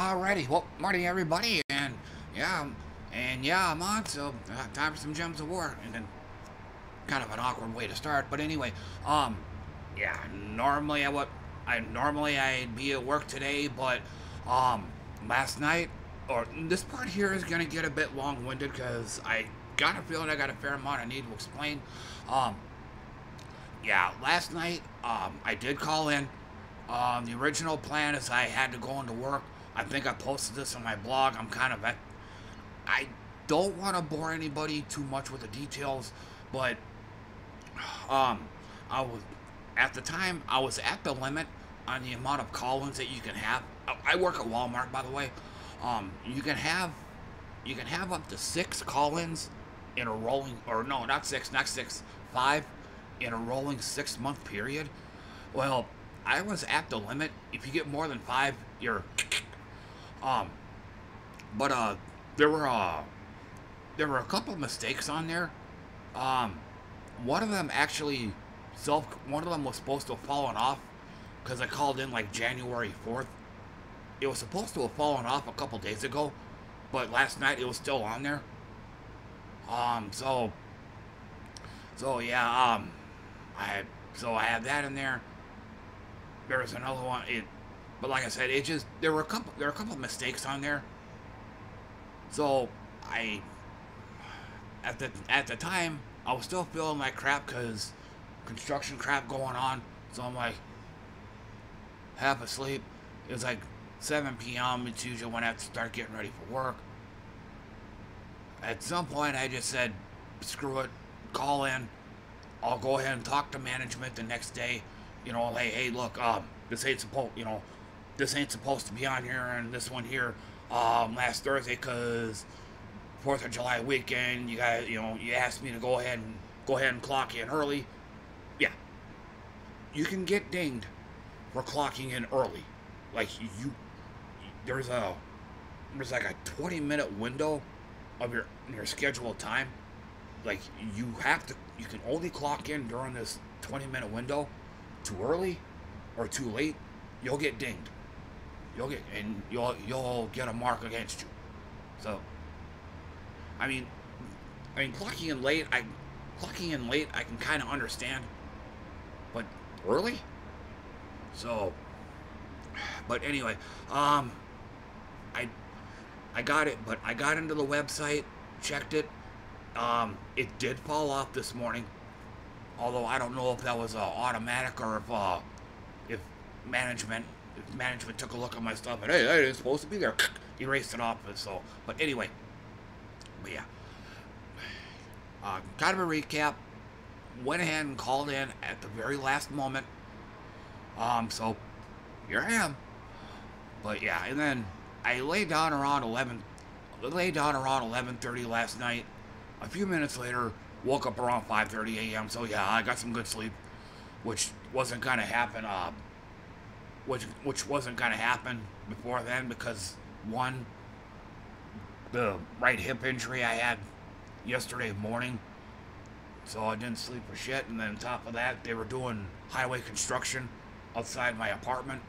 Alrighty, well, morning everybody, and yeah, I'm on. So time for some gems of war, and then kind of an awkward way to start, but anyway, um, yeah, normally I'd be at work today, but um, last night, or this part here is gonna get a bit long-winded because I got a feeling I got a fair amount I need to explain. Um, yeah, last night, I did call in. The original plan is I had to go into work. I think I posted this on my blog. I don't want to bore anybody too much with the details, but um, I was, at the time, I was at the limit on the amount of call-ins that you can have. I work at Walmart, by the way. You can have up to 6 call-ins in a rolling, or no, not six, 5 in a rolling 6-month period. Well, I was at the limit. If you get more than 5, you're um. But there were uh, there were a couple mistakes on there. Um, one of them actually one of them was supposed to have fallen off because I called in like January 4th. It was supposed to have fallen off a couple days ago, but last night it was still on there. Um, so so yeah, I have that in there. There was another one. But like I said, there were a couple mistakes on there. So I at the time I was still feeling like crap because construction crap going on. So I'm like half asleep. It was like 7 p.m. It's usually when I have to start getting ready for work. At some point I just said, screw it, call in. I'll go ahead and talk to management the next day. Hey, look, this ain't supposed to be on here, and this one here, last Thursday, cause 4th of July weekend, you guys, you asked me to go ahead and clock in early. Yeah, you can get dinged for clocking in early. Like there's like a 20-minute window of your scheduled time. Like you can only clock in during this 20-minute window. Too early or too late, you'll get dinged. You'll get a mark against you. So, I mean, clocking in late, I can kind of understand, but early. So, but anyway, I I got it, but I got into the website, checked it. It did fall off this morning. Although I don't know if that was automatic or if management if management took a look at my stuff and hey, that is supposed to be there, erased it off. So, but anyway, but yeah, kind of a recap. Went ahead and called in at the very last moment. So here I am. But yeah, and then I laid down around 11:30 last night. A few minutes later, woke up around 5:30 a.m. So yeah, I got some good sleep, which wasn't gonna happen. Which wasn't gonna happen before then because one, the right hip injury I had yesterday morning, so I didn't sleep for shit. And then on top of that, they were doing highway construction outside my apartment.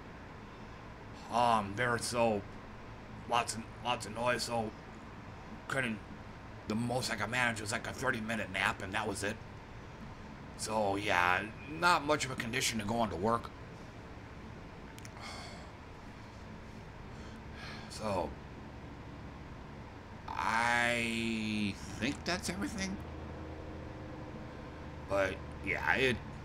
There was so lots of noise, so couldn't. The most I could manage was like a 30-minute nap, and that was it. So yeah, not much of a condition to go into work. So I think that's everything. But yeah,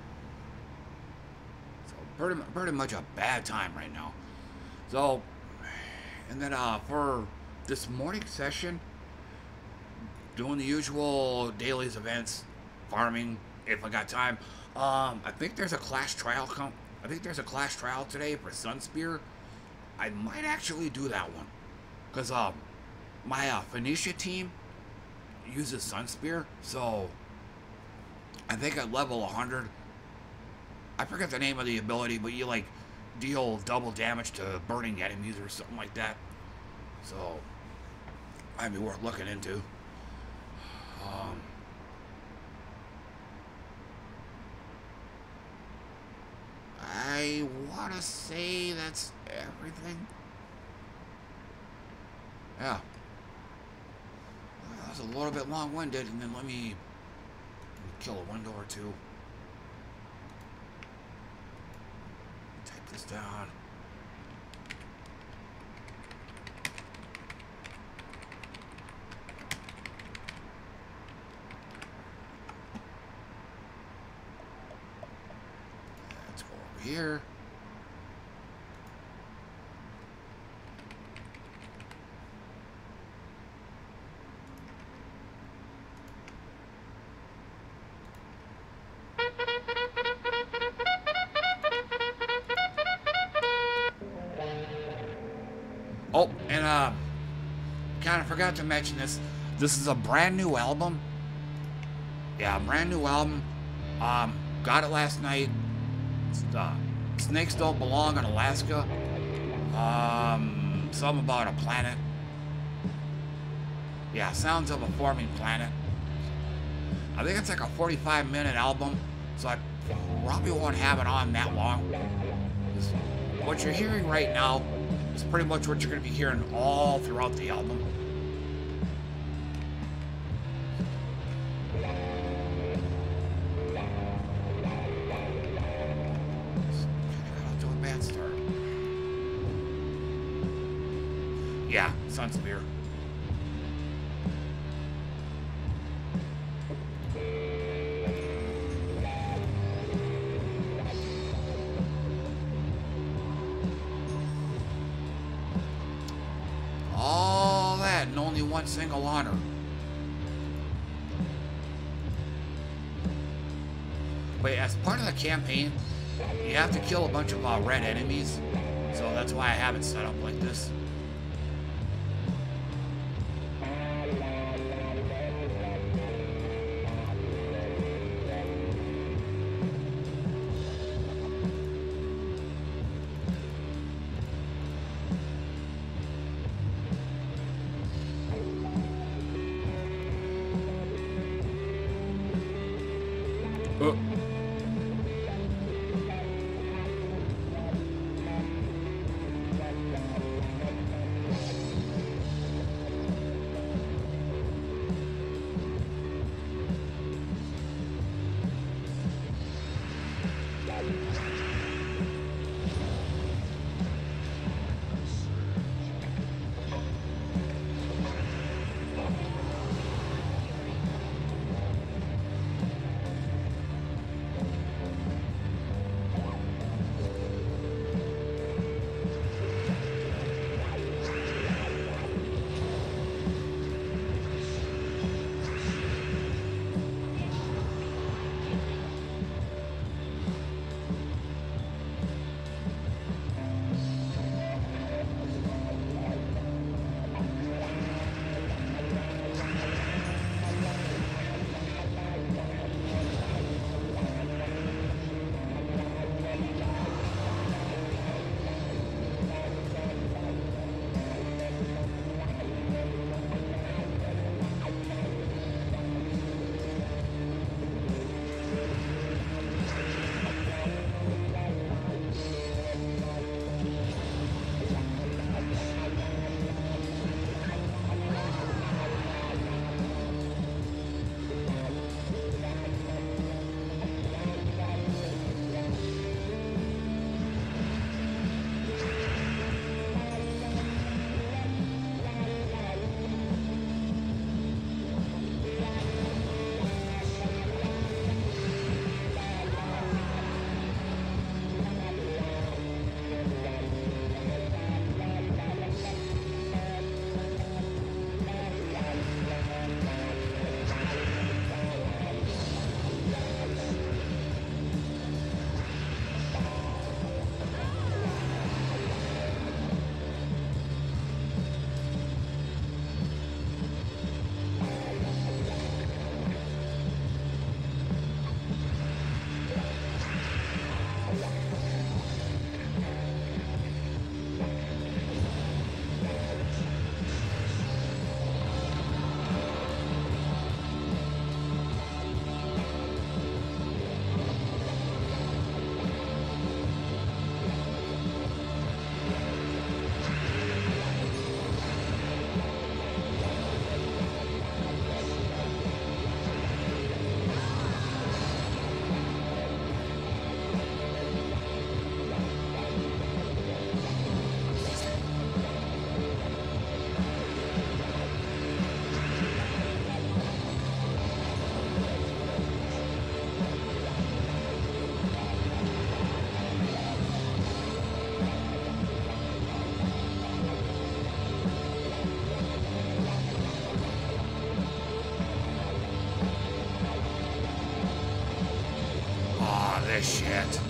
so pretty much a bad time right now. So, and then for this morning session, doing the usual dailies events, farming if I got time. I think there's a clash trial today for Sunspear. I might actually do that one because my Phoenicia team uses Sunspear, so I think at level 100, I forget the name of the ability, but you like deal double damage to burning enemies or something like that. So might be worth looking into. I want to say that's everything. Yeah. That was a little bit long-winded, and then let me kill a window or two. Type this down. Let's go over here. Oh, and kind of forgot to mention this. This is a brand new album. Yeah, brand new album. Got it last night. It's, Snakes Don't Belong in Alaska. Something about a planet. Yeah, Sounds of a Forming Planet. I think it's like a 45-minute album, so I probably won't have it on that long. What you're hearing right now is pretty much what you're going to be hearing all throughout the album. Got to a bad start. Yeah, Sun Spear. One single honor. But as part of the campaign, you have to kill a bunch of red enemies, so that's why I have it set up like this. shit.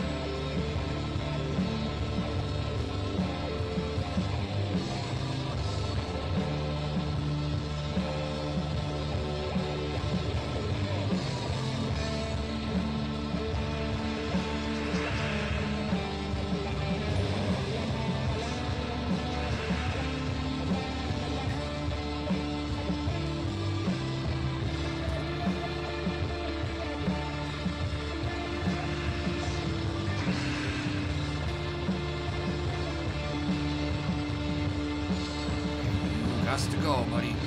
Has to go, buddy.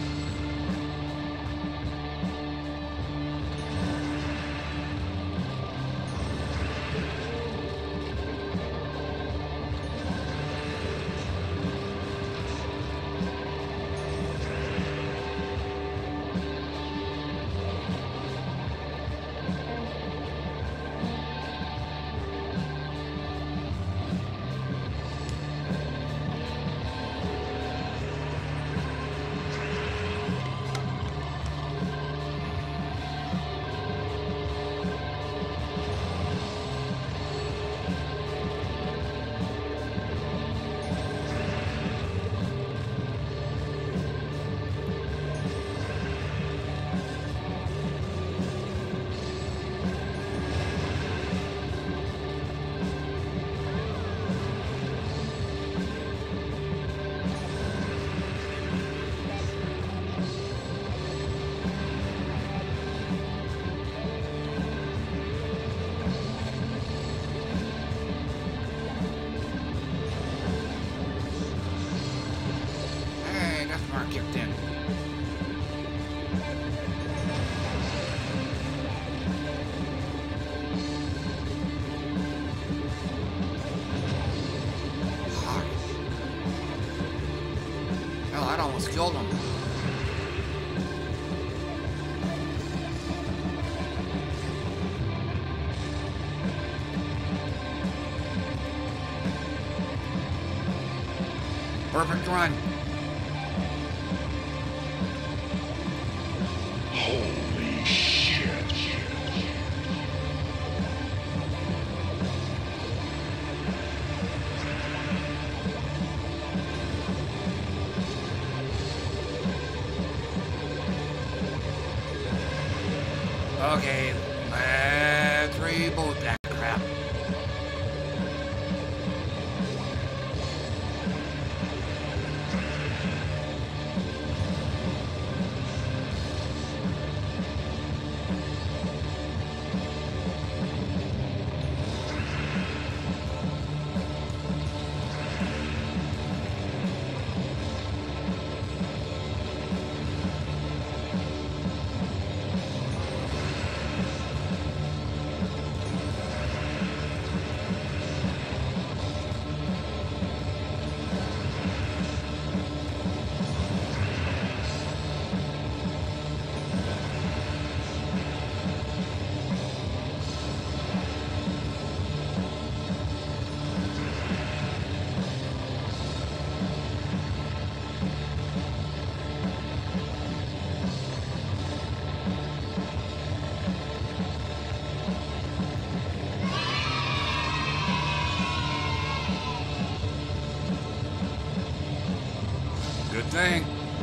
Kicked in. Hell, that almost killed him. Perfect run. Holy shit. Okay, let's reboot that crap. Good thing.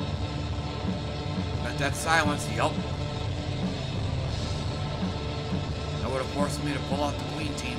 Let that silence, yep. That would have forced me to pull out the Queen team.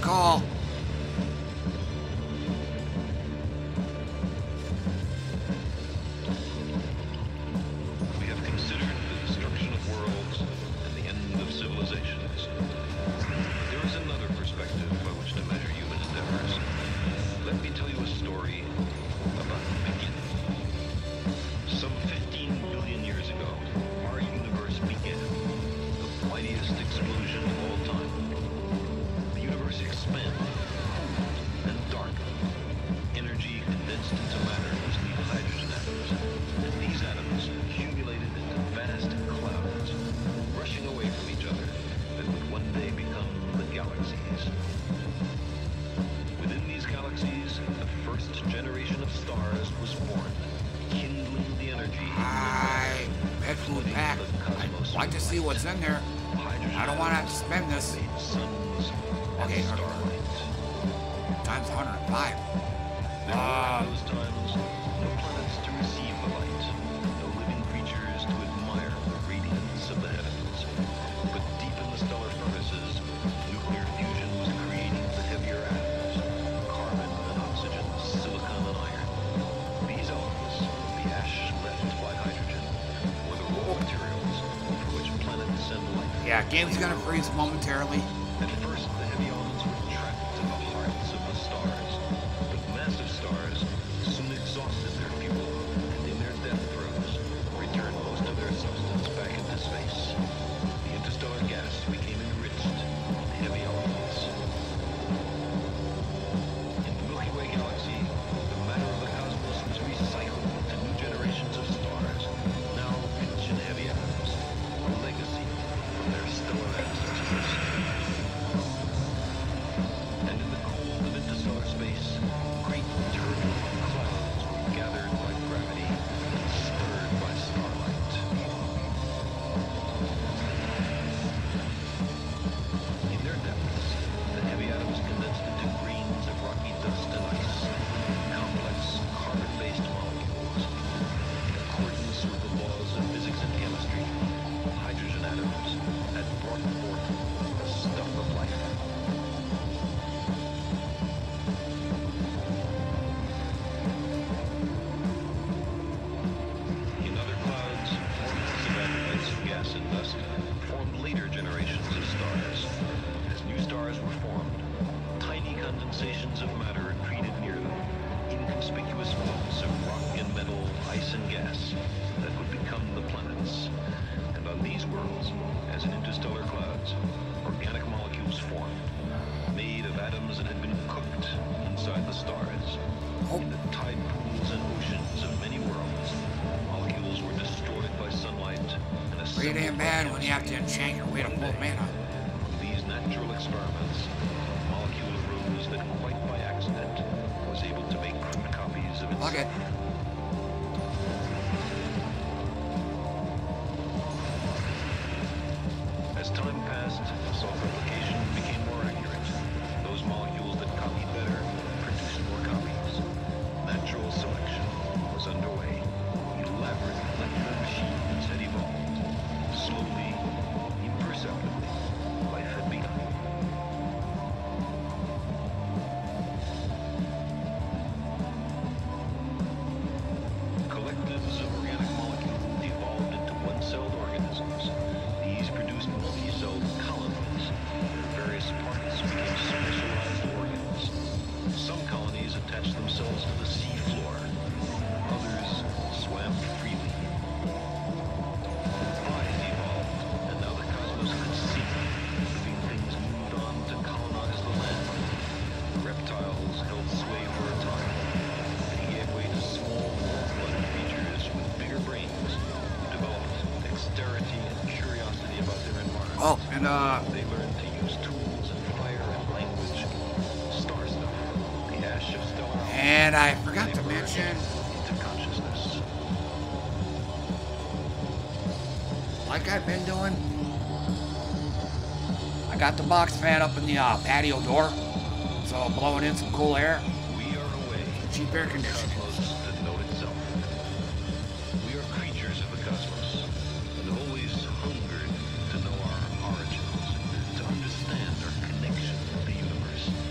call. We have considered the destruction of worlds and the end of civilizations. But there is another perspective by which to measure human endeavors. Let me tell you a story about the beginning. Some 15 billion years ago, our universe began. The mightiest explosion of all time. The universe expanded, cooled, and darkened. Energy condensed into matter was the hydrogen atoms. And these atoms accumulated into vast clouds, rushing away from each other, that would one day become the galaxies. Within these galaxies, the first generation of stars was born, kindling the energy. Hi, pet food pack. I'd like to see what's in there. I don't want to have to spend this. Okay, times 105. Those times, no planets to receive the light, no living creatures to admire the radiance of the heavens. But deep in the stellar furnaces, nuclear fusion was creating the heavier atoms, carbon and oxygen, silicon and iron. These elements, the ash left by hydrogen, were the raw materials for which planets and life. Yeah, game's gonna freeze momentarily. At first, the heavy elements were trapped in the hearts of the stars. But massive stars soon exhausted their fuel, and in their death throes, returned most of their substance back into space. The interstellar gas became enriched in heavy elements. In the Milky Way galaxy, the matter of the cosmos was recycled into new generations of stars, now rich in heavy atoms, a legacy from their stellar ancestors. And in the cold of interstellar space, great turbulent clouds were gathered by gravity and stirred by starlight. In their depths, the heavy atoms condensed into grains of rocky dust and ice, complex carbon-based molecules. In accordance with the laws of physics and chemistry, hydrogen atoms had brought forth the stuff of life. In other clouds, forms of aggregates of gas and dust formed later generations of stars. As new stars were formed, tiny condensations of matter accreted near them, inconspicuous motes of rock and metal, ice and gas that would become the planets. And on these worlds, as in interstellar clouds, organic molecules formed, made of atoms that had been cooked inside the stars. In the tide pools and oceans of many worlds, molecules were destroyed by sunlight and Pretty assembled damn by bad when you have to chemistry. enchant your way to full mana. From these natural experiments, a molecule arose that quite by accident was able to make crude copies of Plug it. itself. As time passed, self-replication became more accurate. Those molecules that copied better produced more copies. Natural selection was underway. Elaborate molecular machines had evolved. Slowly, imperceptibly, life had begun. Collectives of organic molecules evolved into one-celled organisms. These produced multi-celled colonies. Their various parts became specialized organs. Some colonies attached themselves to the sea floor. Others swam freely. Eyes evolved, and now the cosmos could see. Living things moved on to colonize the land. Reptiles held sway for a time. They gave way to small, warm-blooded creatures with bigger brains who developed dexterity and curiosity about their environment. Oh, and They learned to use tools and fire and language. Star stuff, the ash of stellar. and I forgot to mention, Into consciousness. like I've been doing, I got the box fan up in the patio door, so blowing in some cool air, We are away. cheap air conditioning. Cosmos to know itself. We are creatures of the cosmos, and have always hungered to know our origins, to understand our connection with the universe.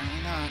Apparently not.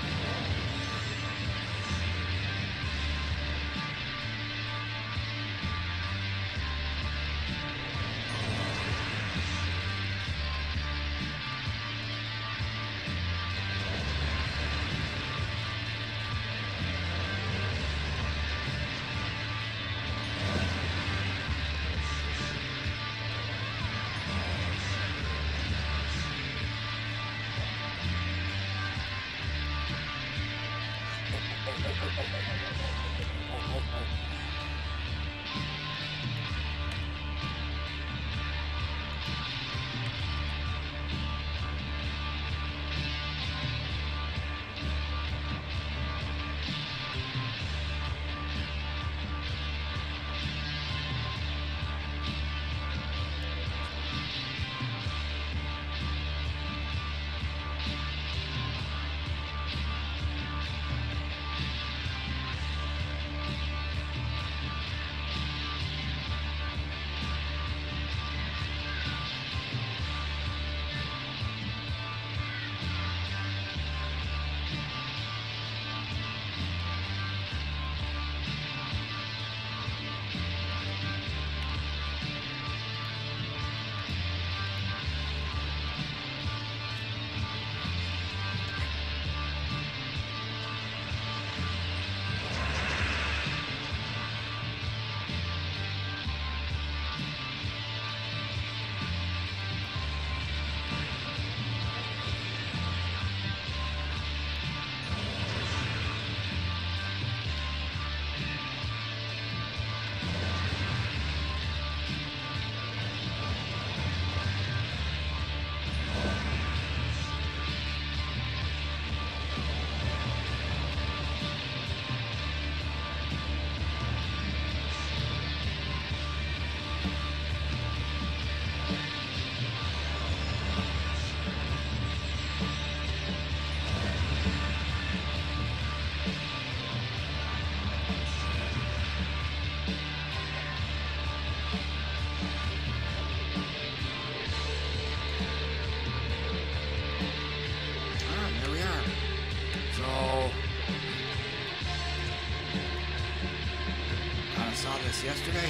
Yesterday.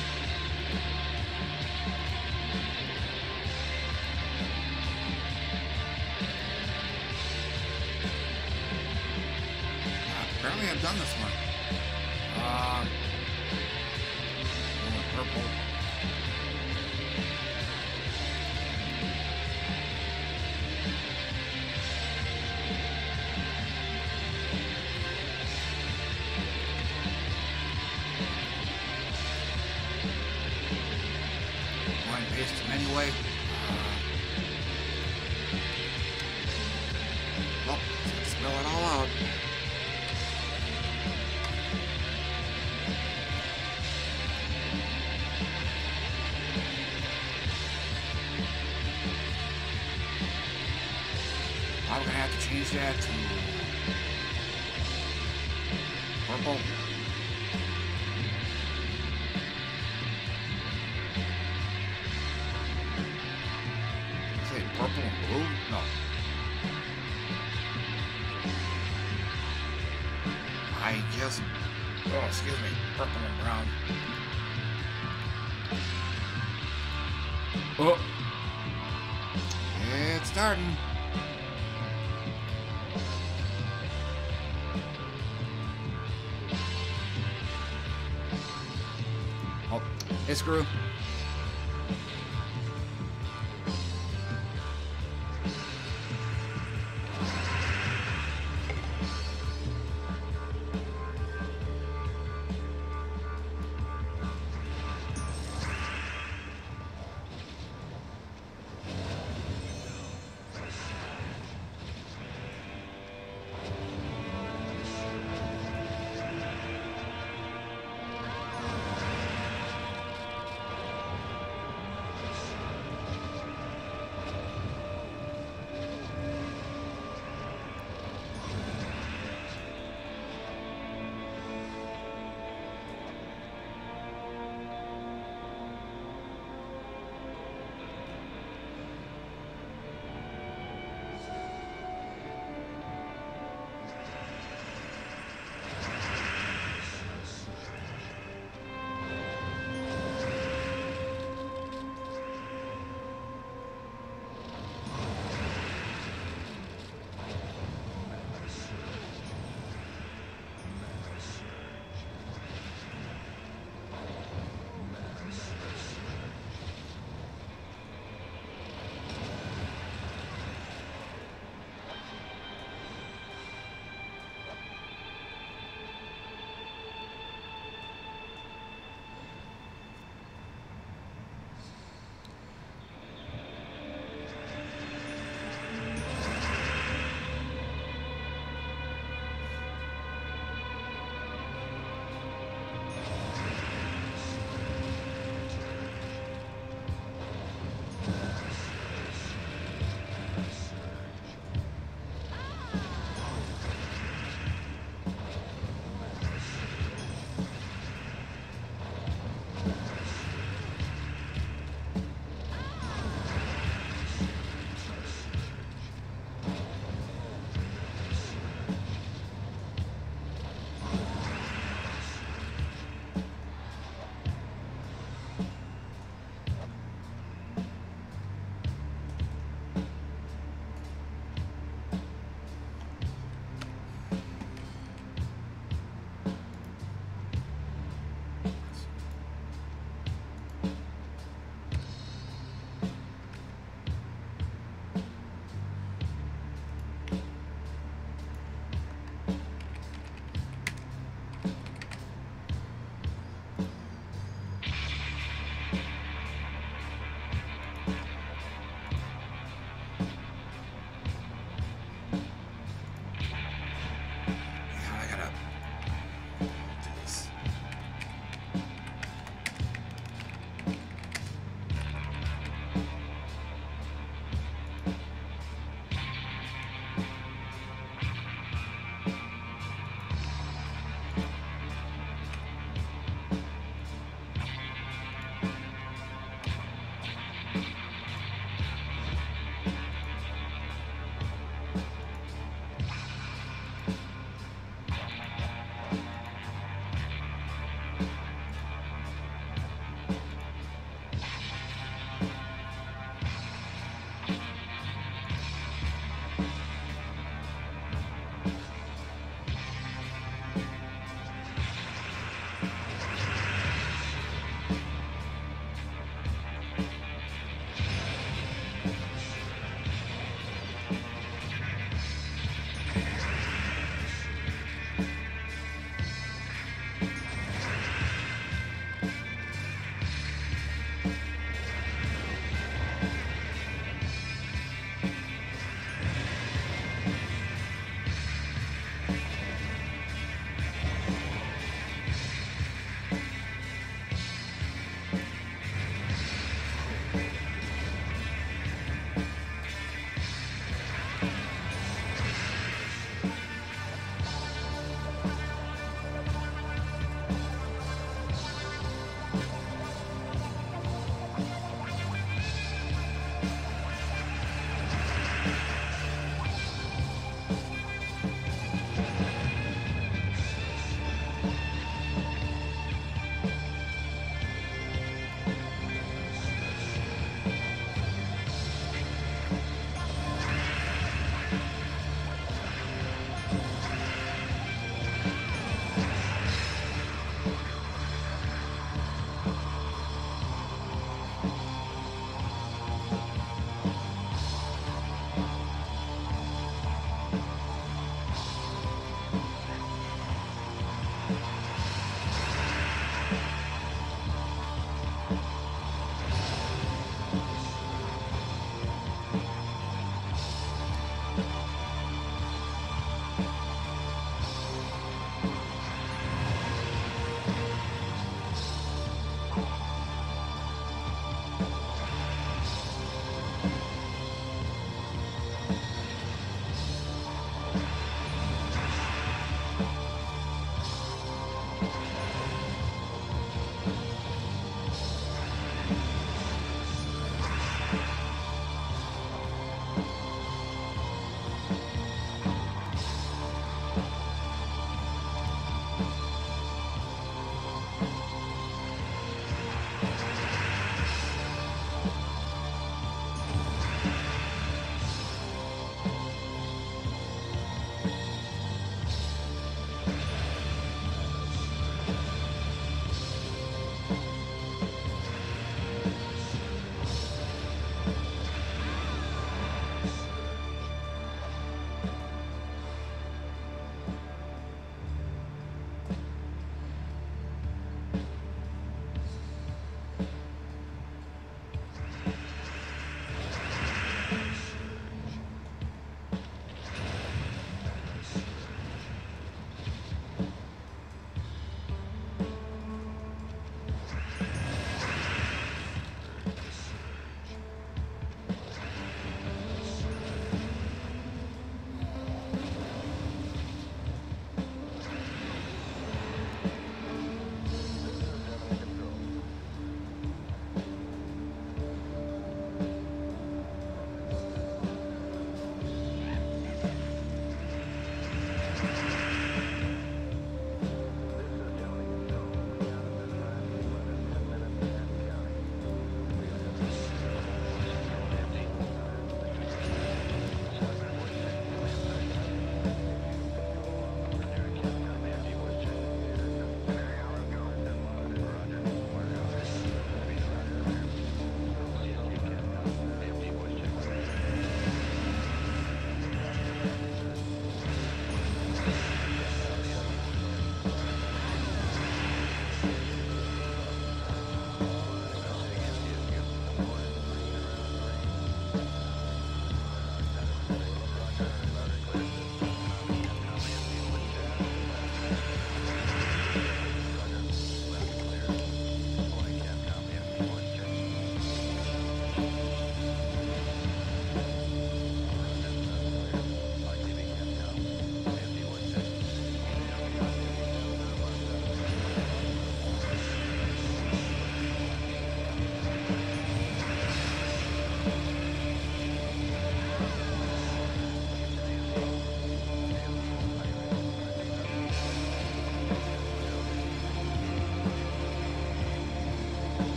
Apparently I've done this one. Purple. Anyway, well, let's spell it all out. I'm gonna have to change that to purple. Purple and blue? No. I guess. Oh, excuse me. Purple and brown. Oh. It's starting. Oh, hey, screw.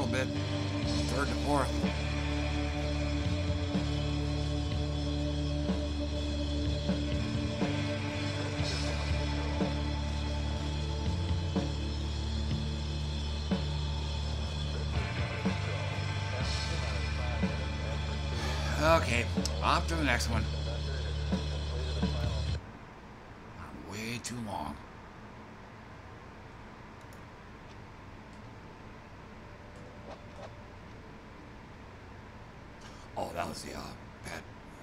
little bit. Third to fourth. Okay, off to the next one. Way too long. Oh, that was the pet.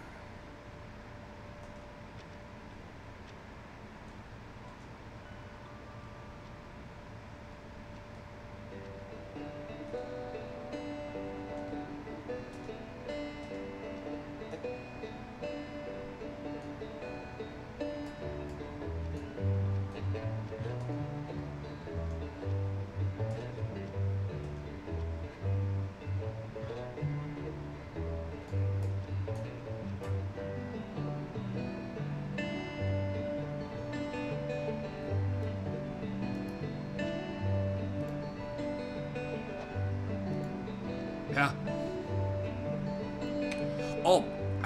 Yeah. Oh,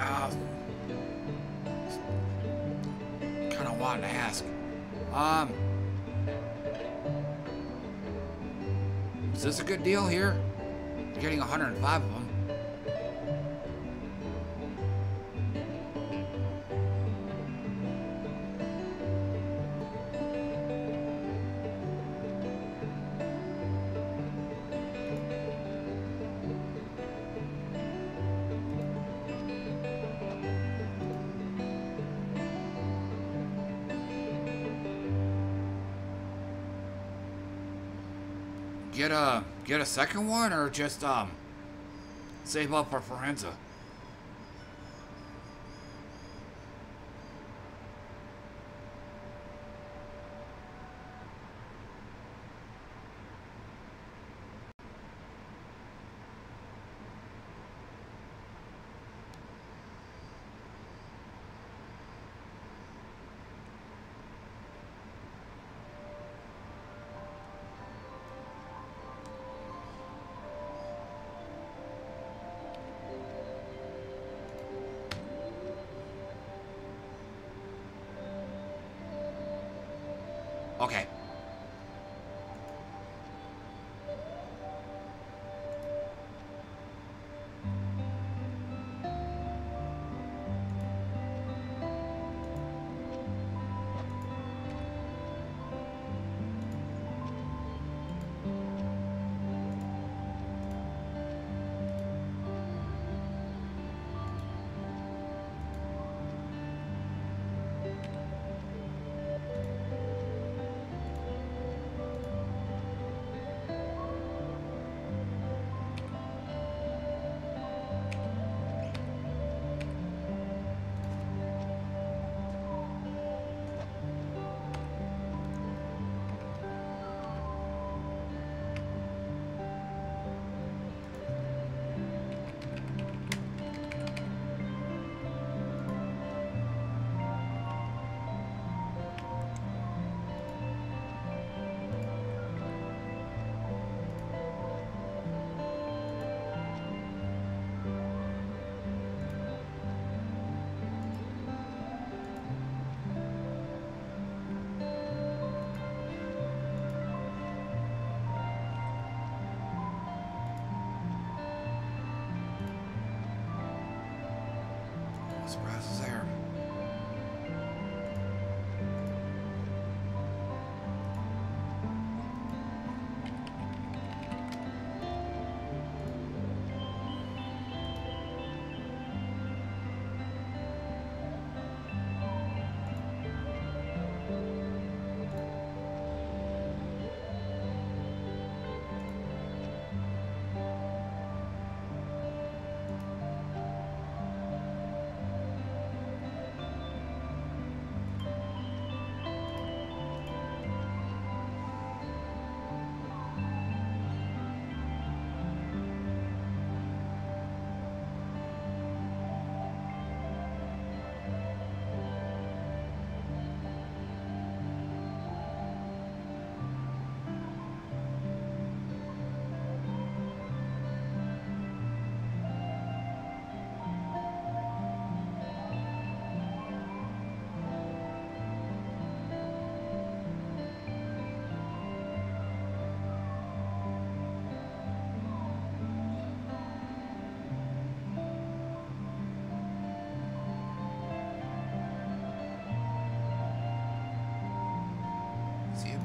kind of wanted to ask. Is this a good deal here? You're getting 105 of them. Get a second one, or just save up for Forenza? Okay. Surprises there.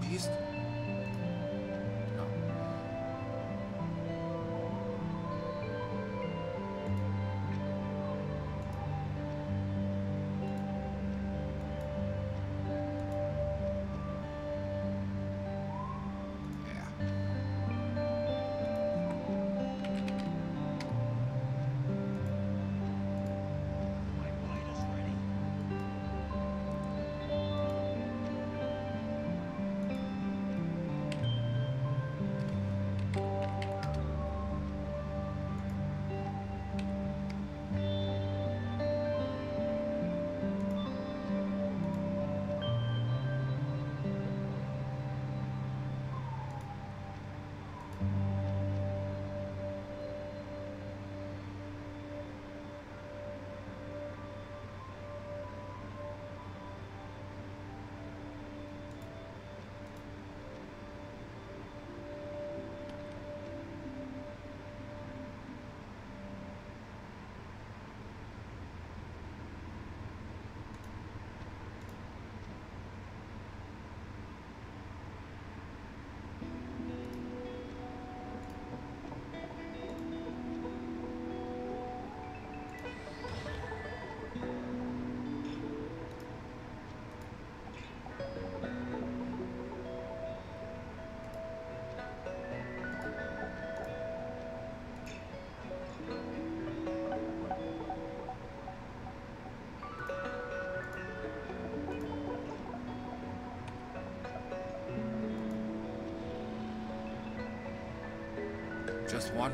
Northeast? No. Yeah. Just one?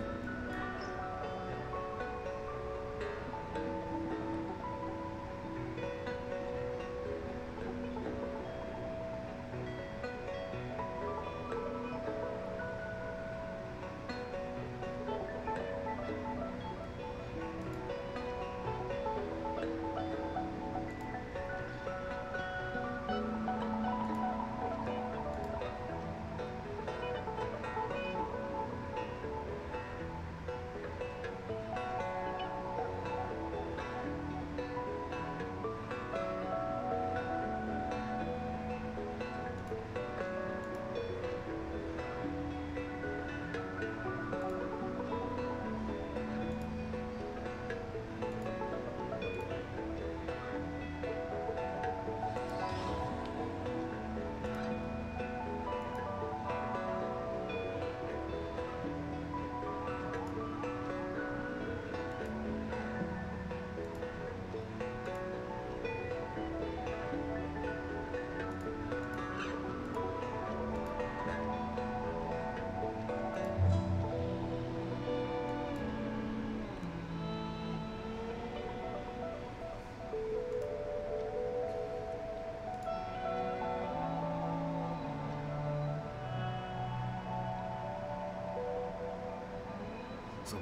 So,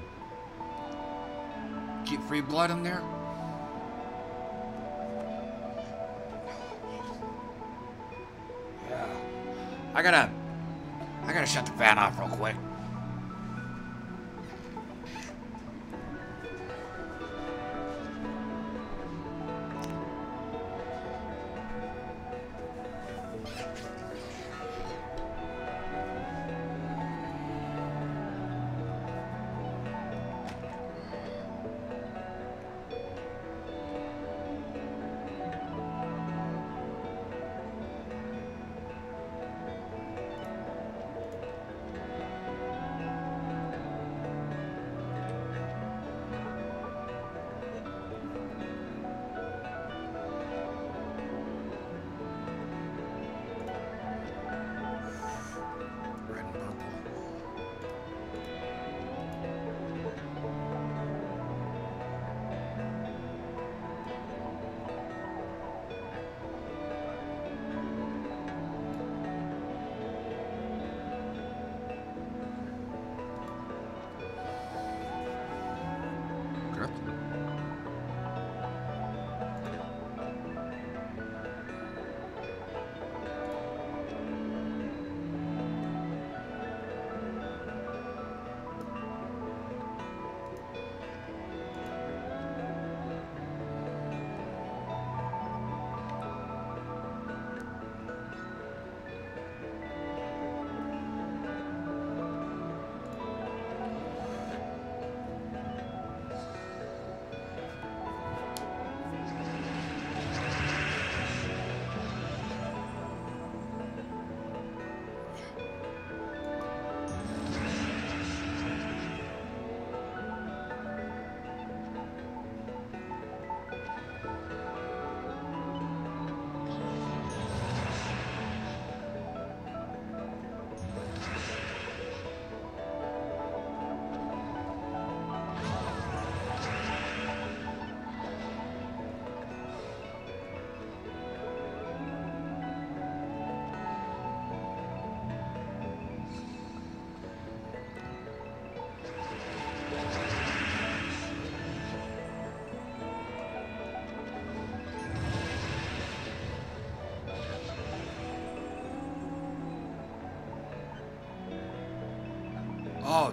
get free blood in there? Yeah. I gotta shut the fan off real quick.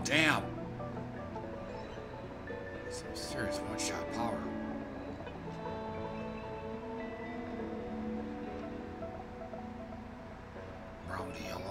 damn. Some serious one-shot power. Brown to yellow.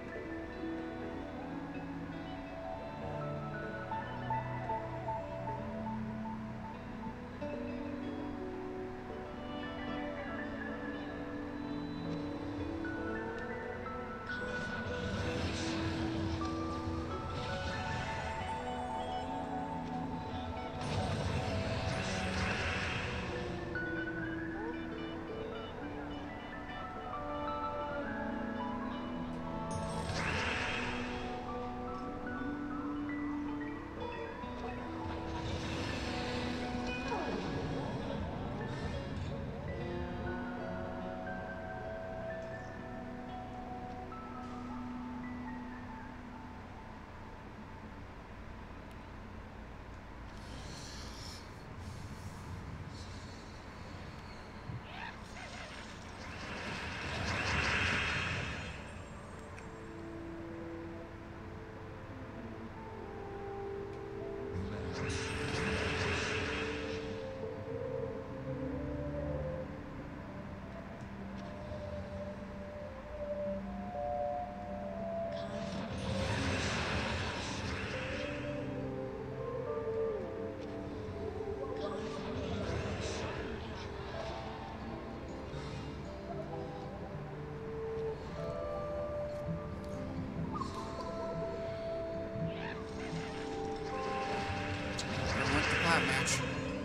Match.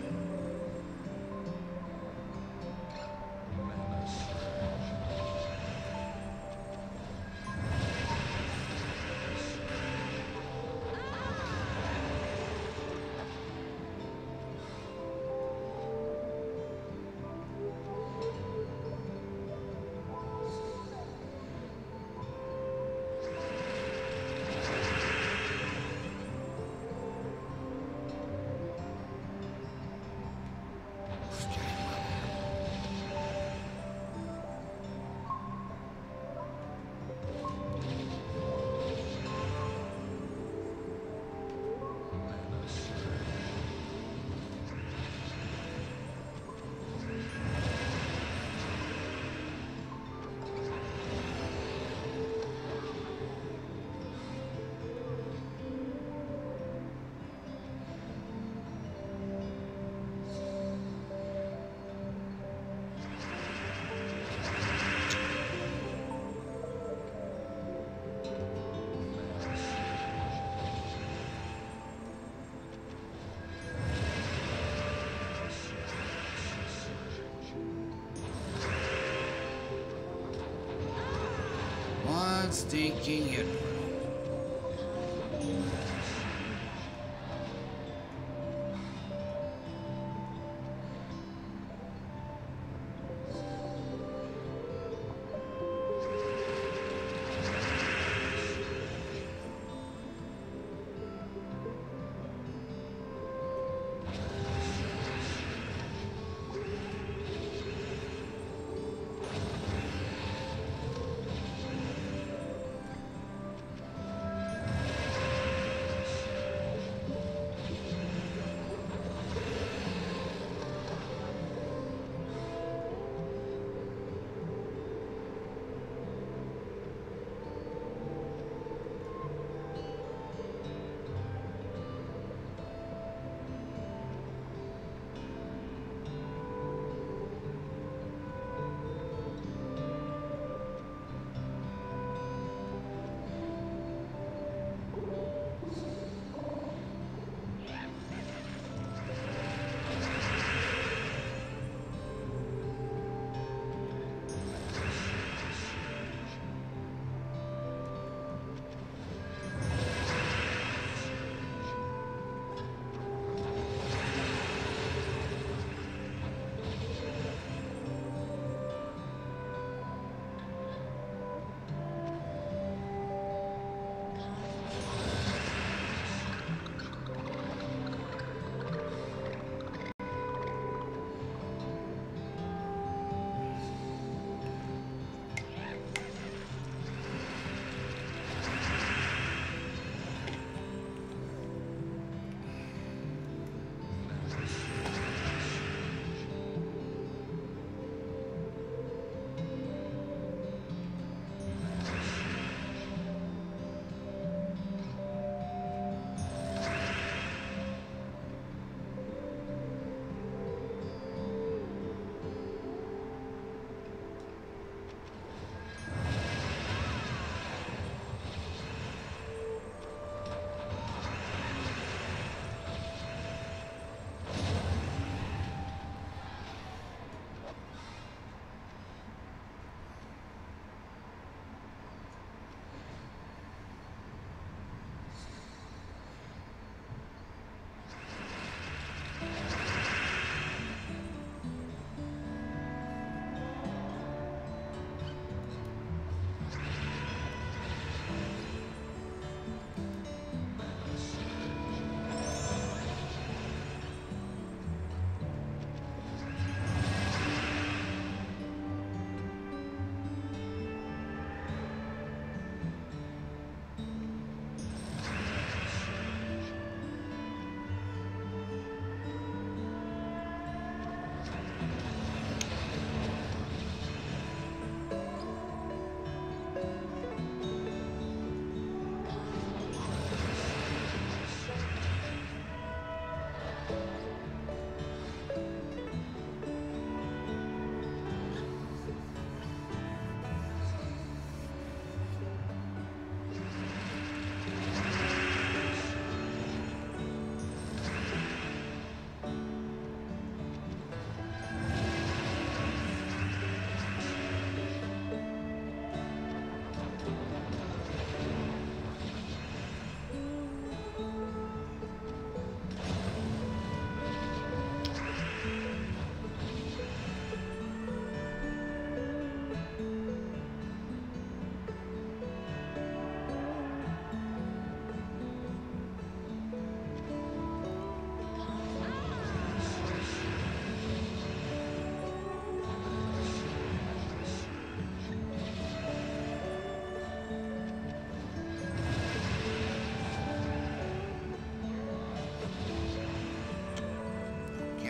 Stinking it.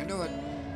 Can't do it.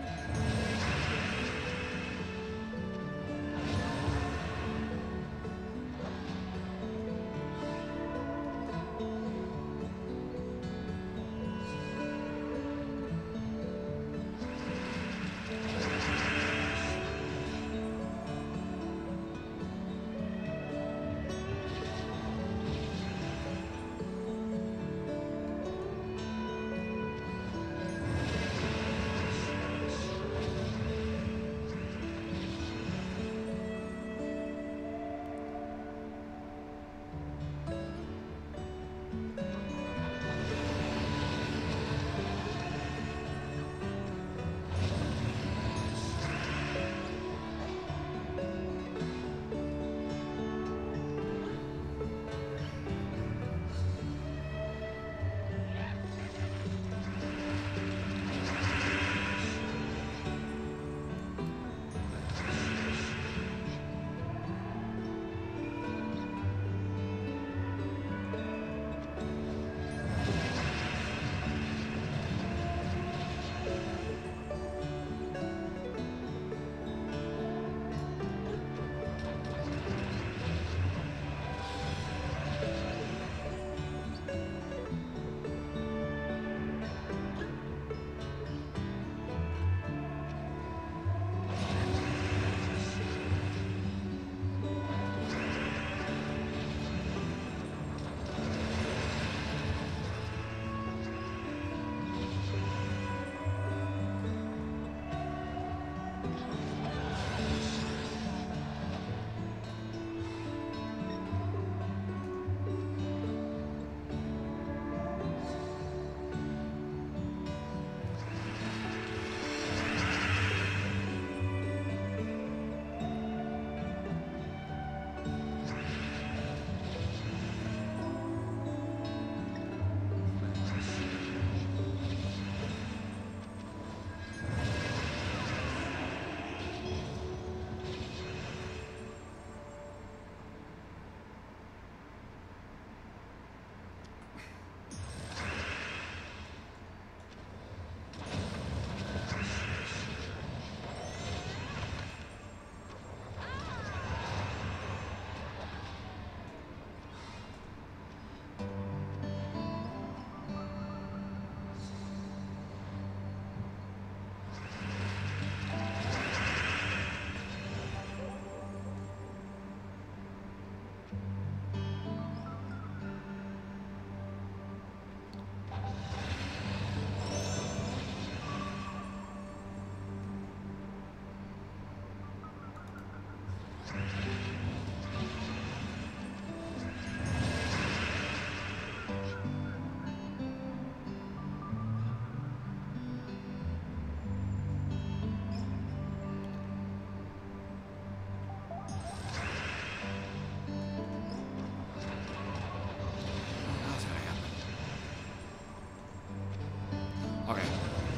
Okay.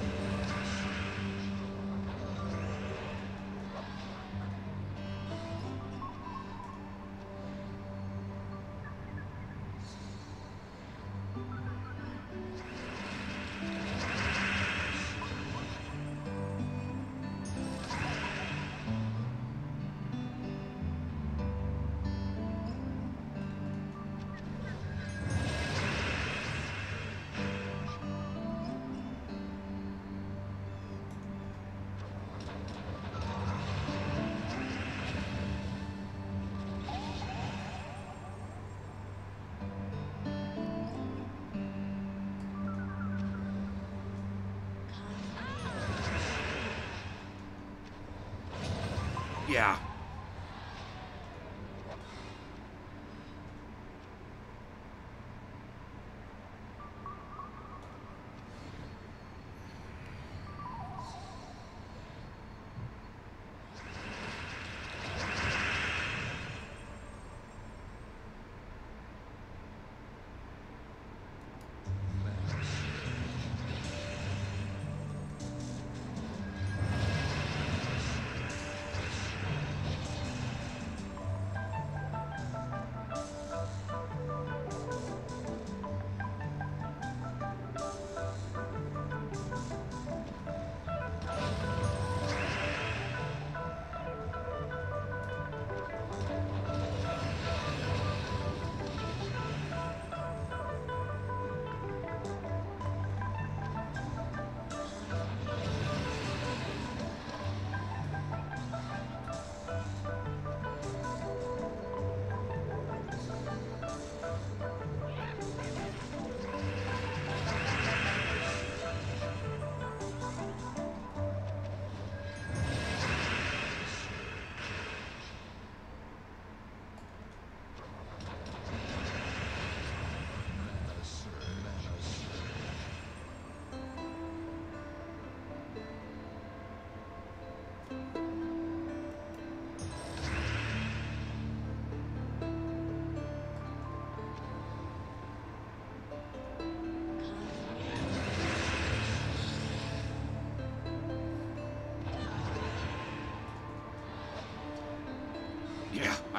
Yeah.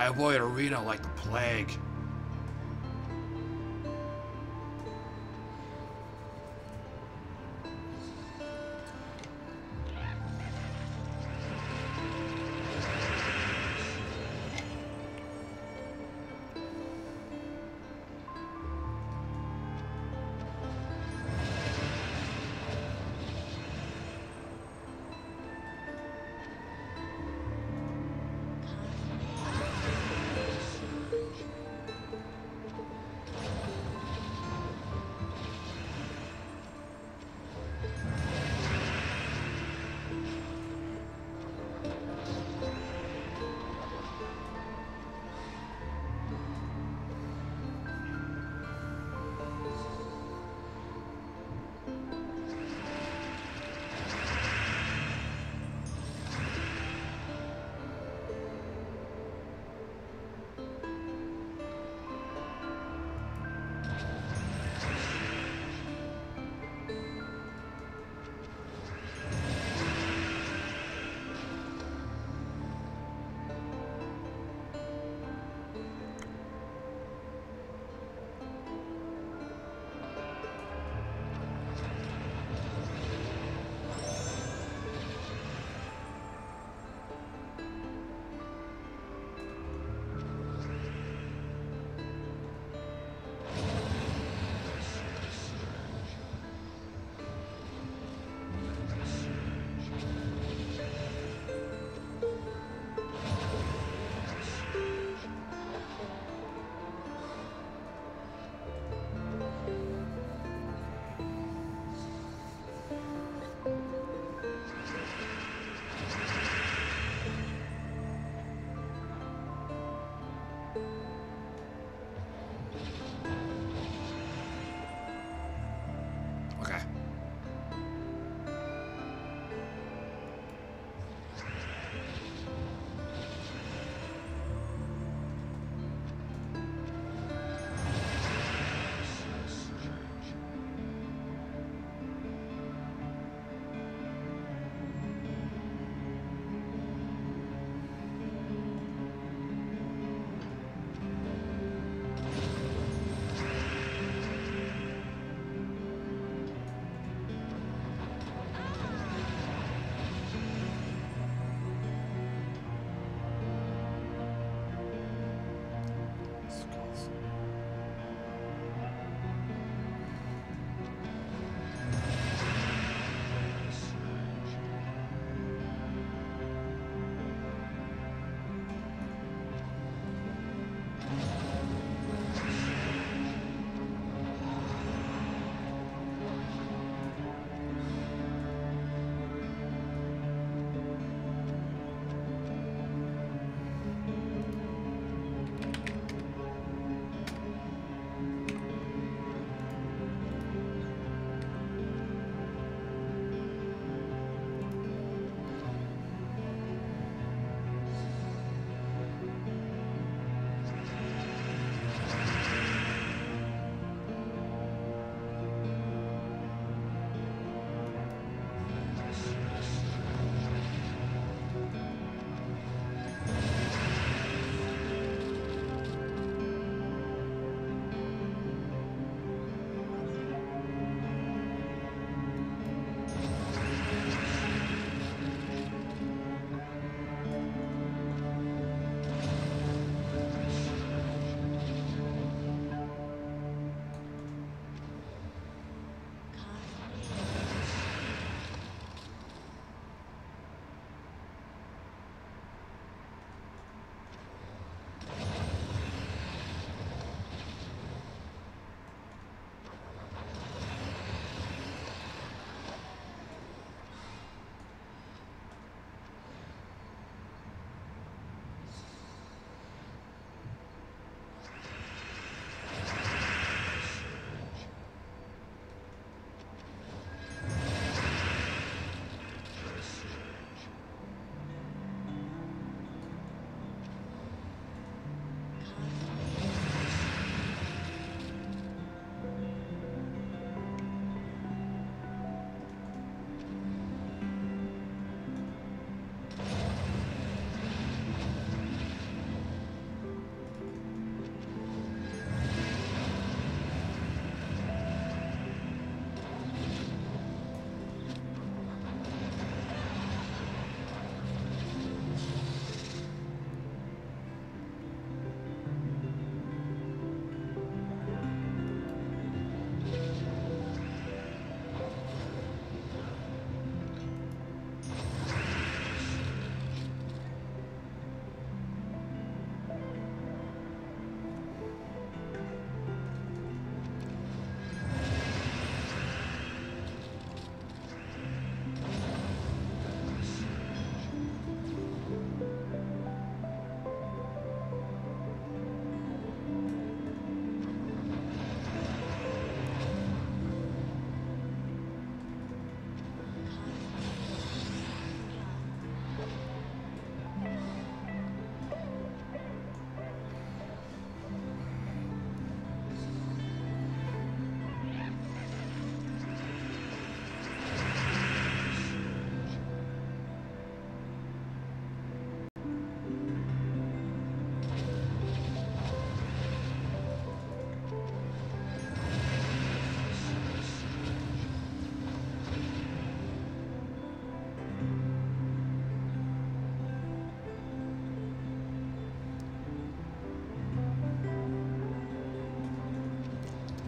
I avoid arena like the plague.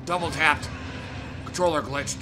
Double tapped. Controller glitched.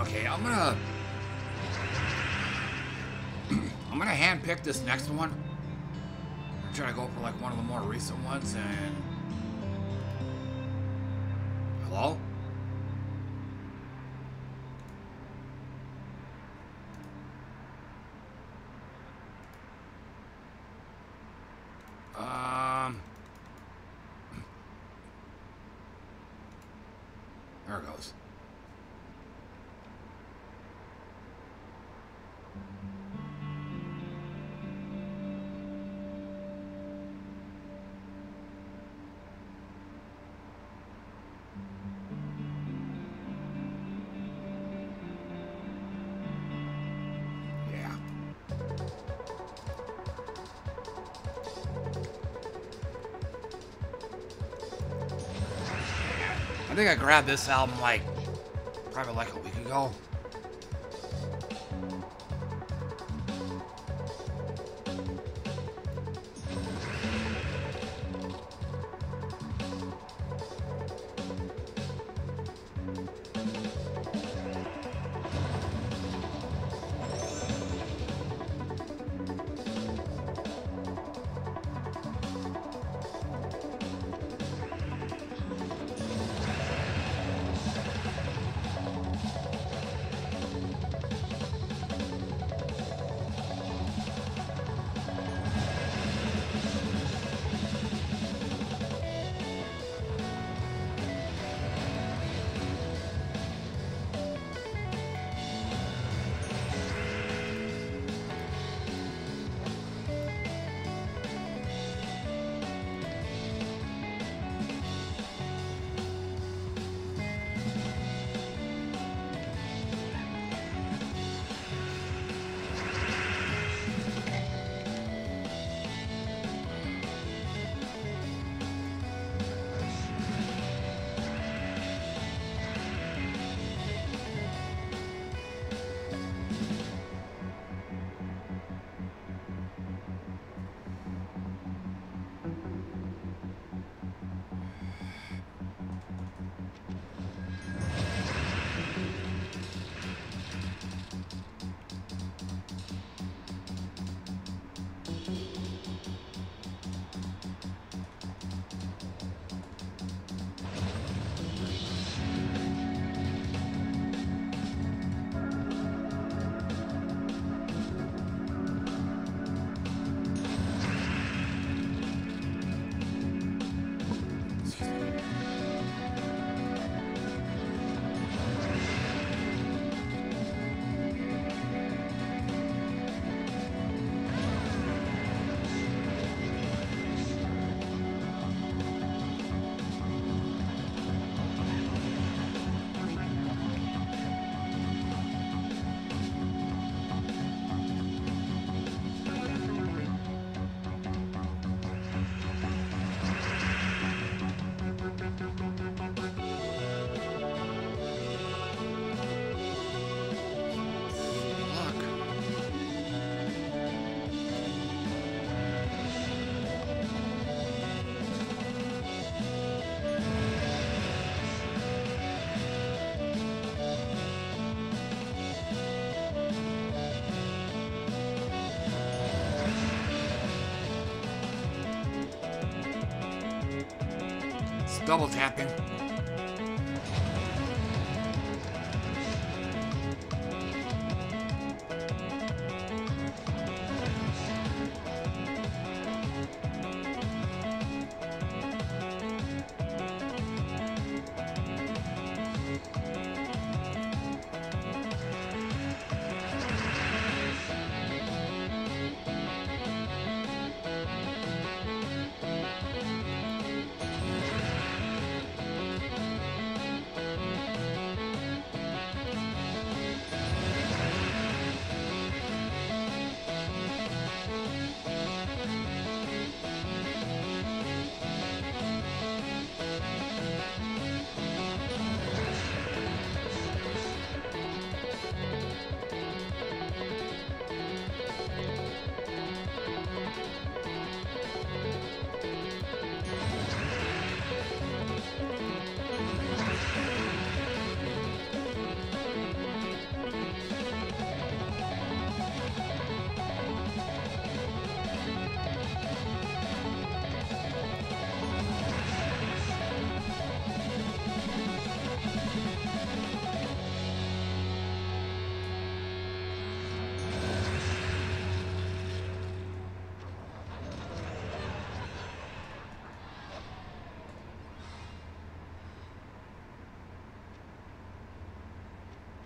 Okay, I'm gonna hand pick this next one. I'm trying to go for like one of the more recent ones and hello? There it goes. Yeah. I think I grabbed this album like probably like a week ago. Double tapping.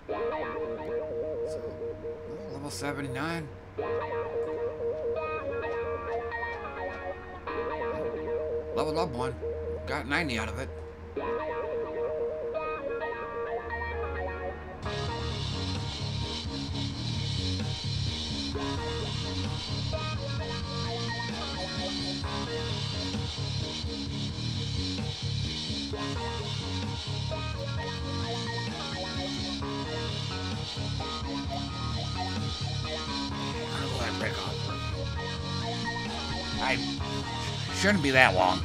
So, oh, level 79. Leveled up one. Got 90 out of it. I'll go ahead and break off. I shouldn't be that long.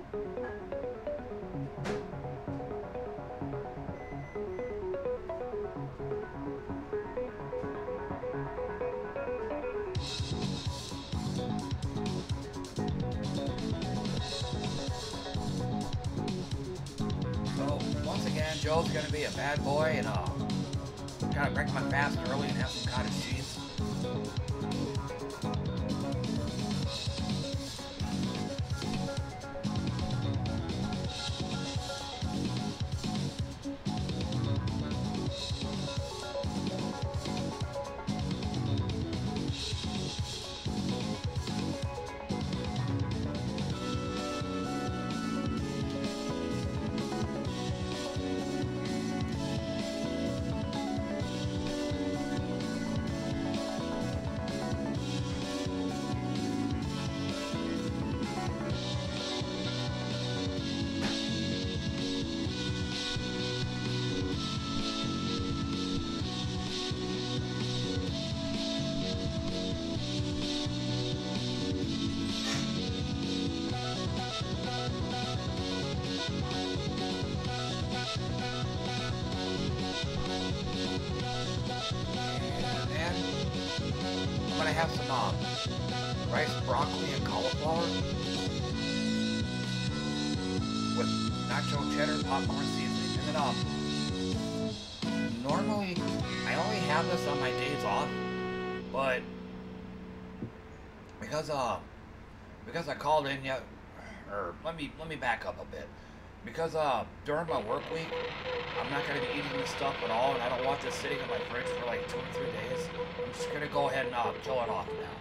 So, once again, Joe's gonna be a bad boy and gotta break my fast early and have some cottage cheese. Have some rice, broccoli, and cauliflower with nacho cheddar, popcorn seasoning. And then normally I only have this on my days off, but because I called in yet, or let me back up a bit. Because during my work week, I'm not going to be eating this stuff at all, and I don't want this sitting in my fridge for like 2 or 3 days. I'm just going to go ahead and kill it off now.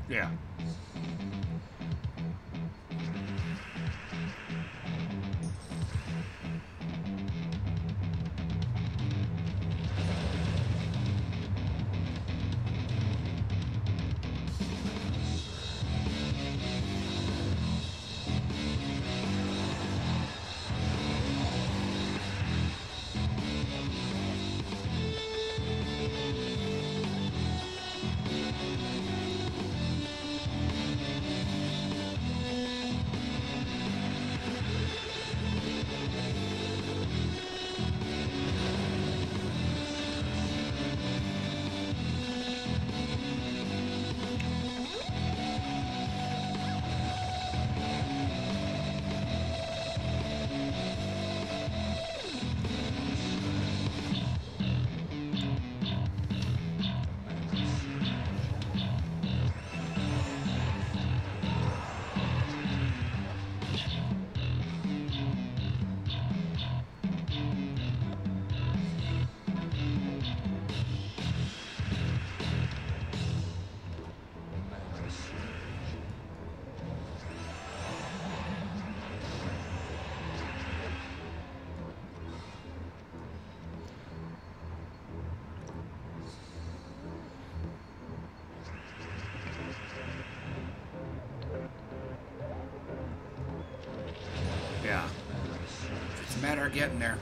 Yeah. Yeah. It's a matter of getting there.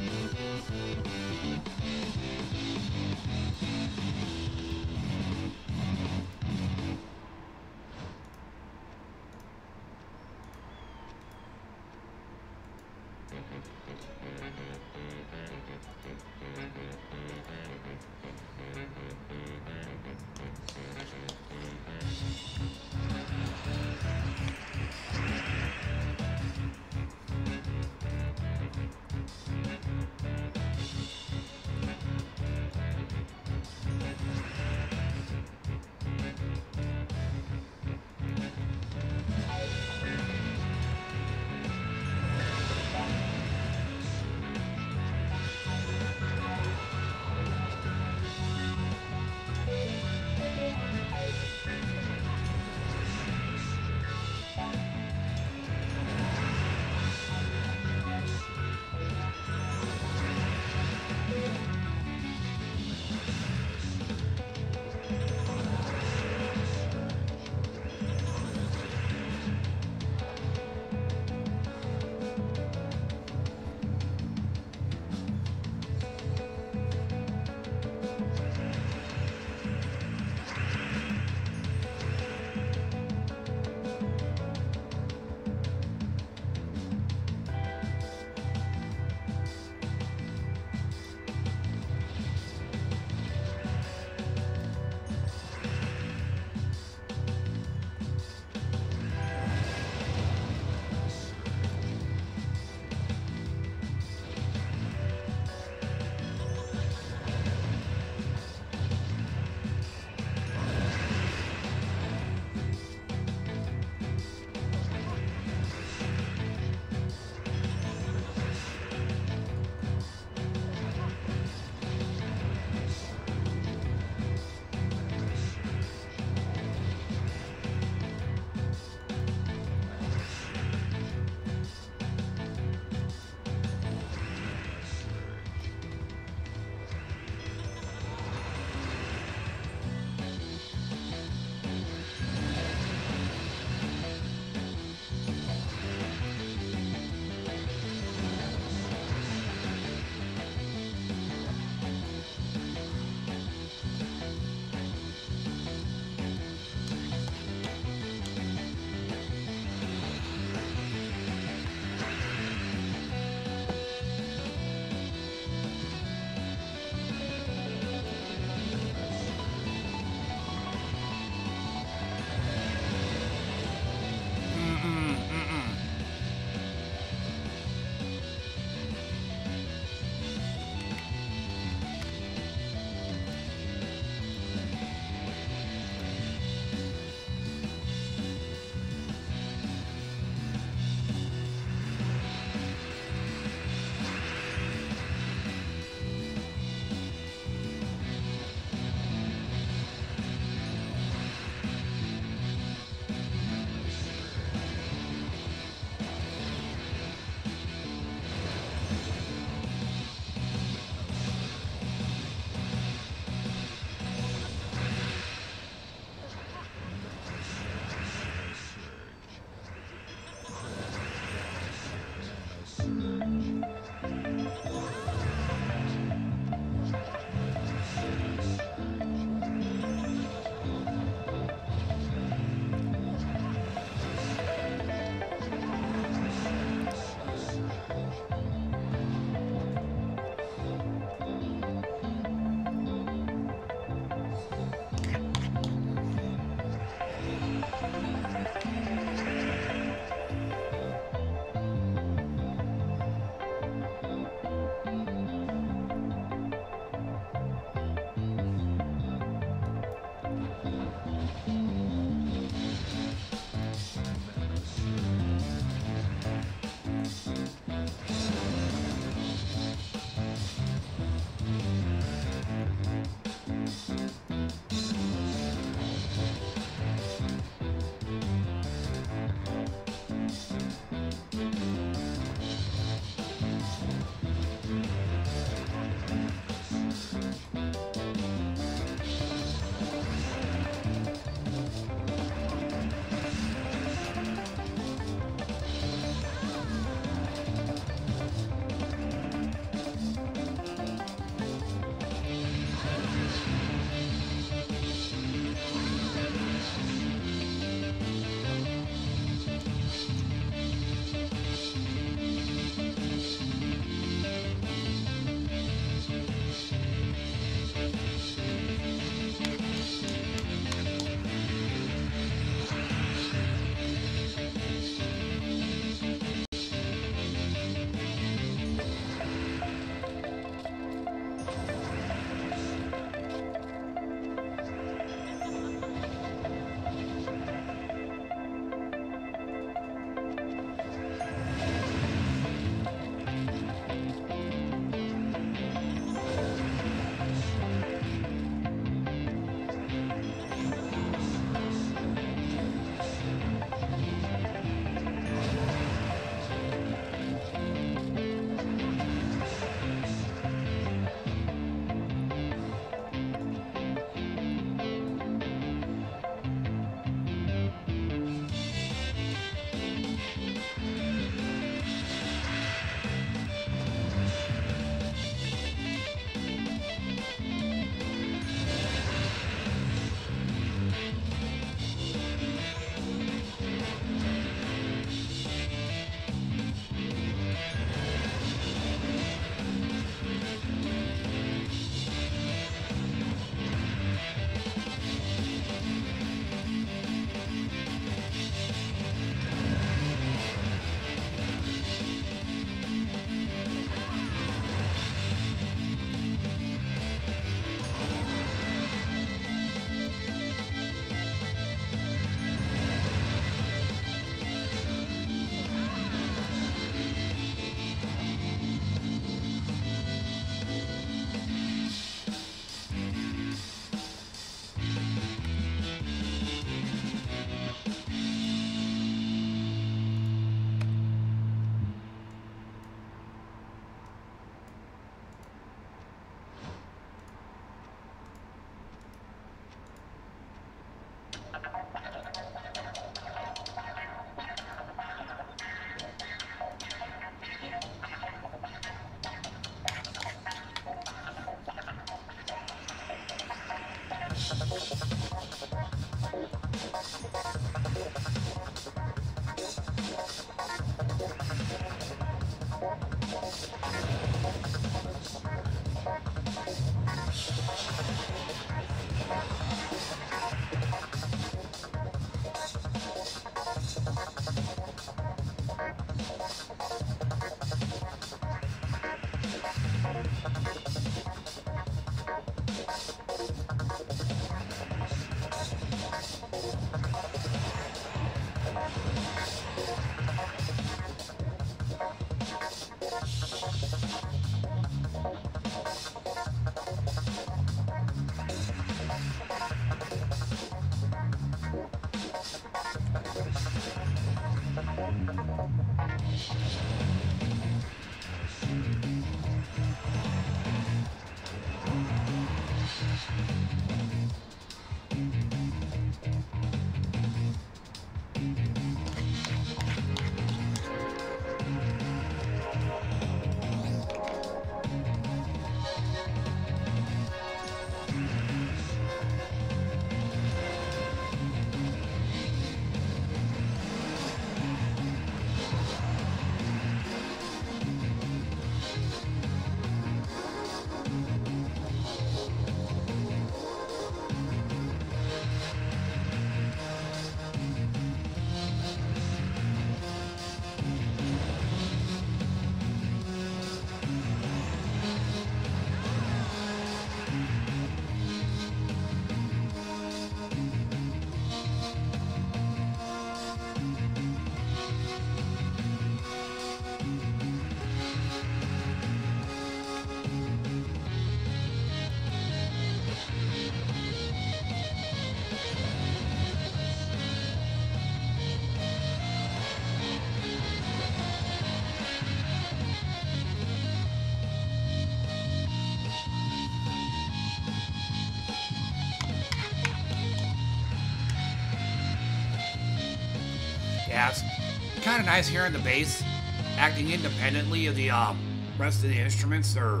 has. Kind of nice hearing the bass acting independently of the rest of the instruments. Or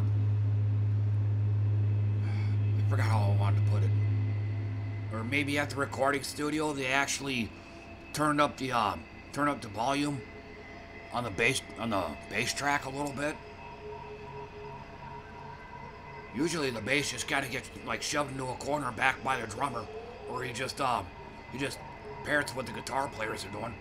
I forgot how I wanted to put it. Or maybe at the recording studio they actually turned up the volume on the bass track a little bit. Usually the bass just gotta get like shoved into a corner back by the drummer, or he just parrots what the guitar players are doing.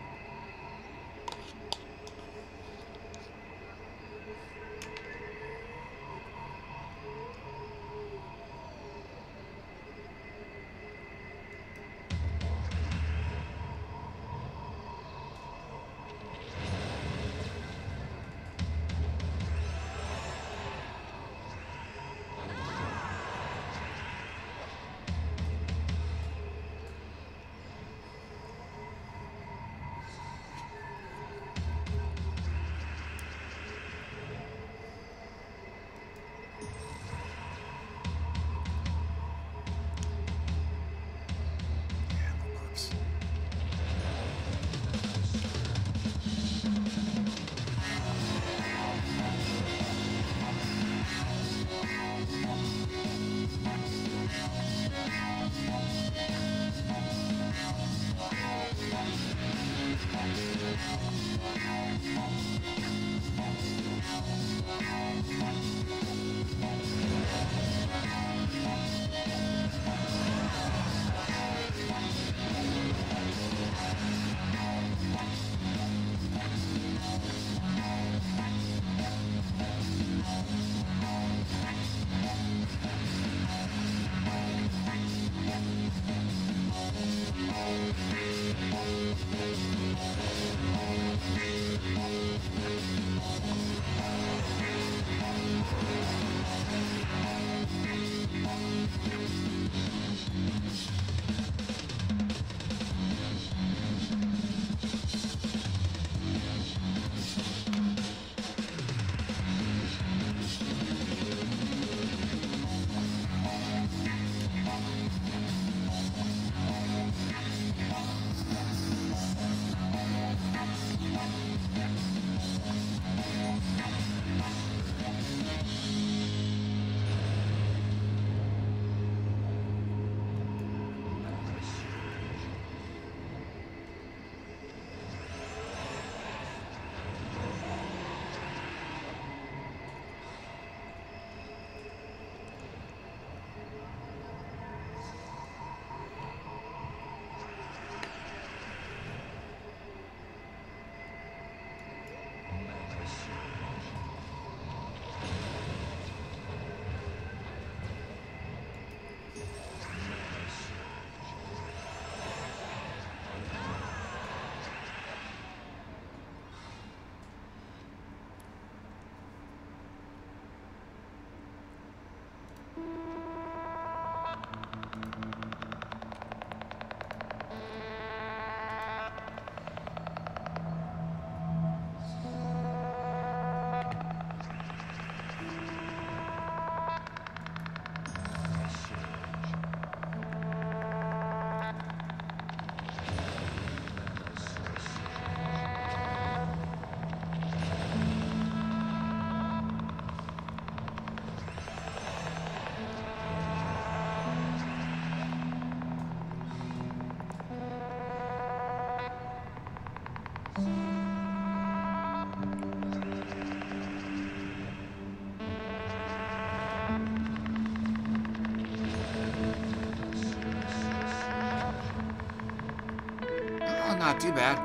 Not too bad.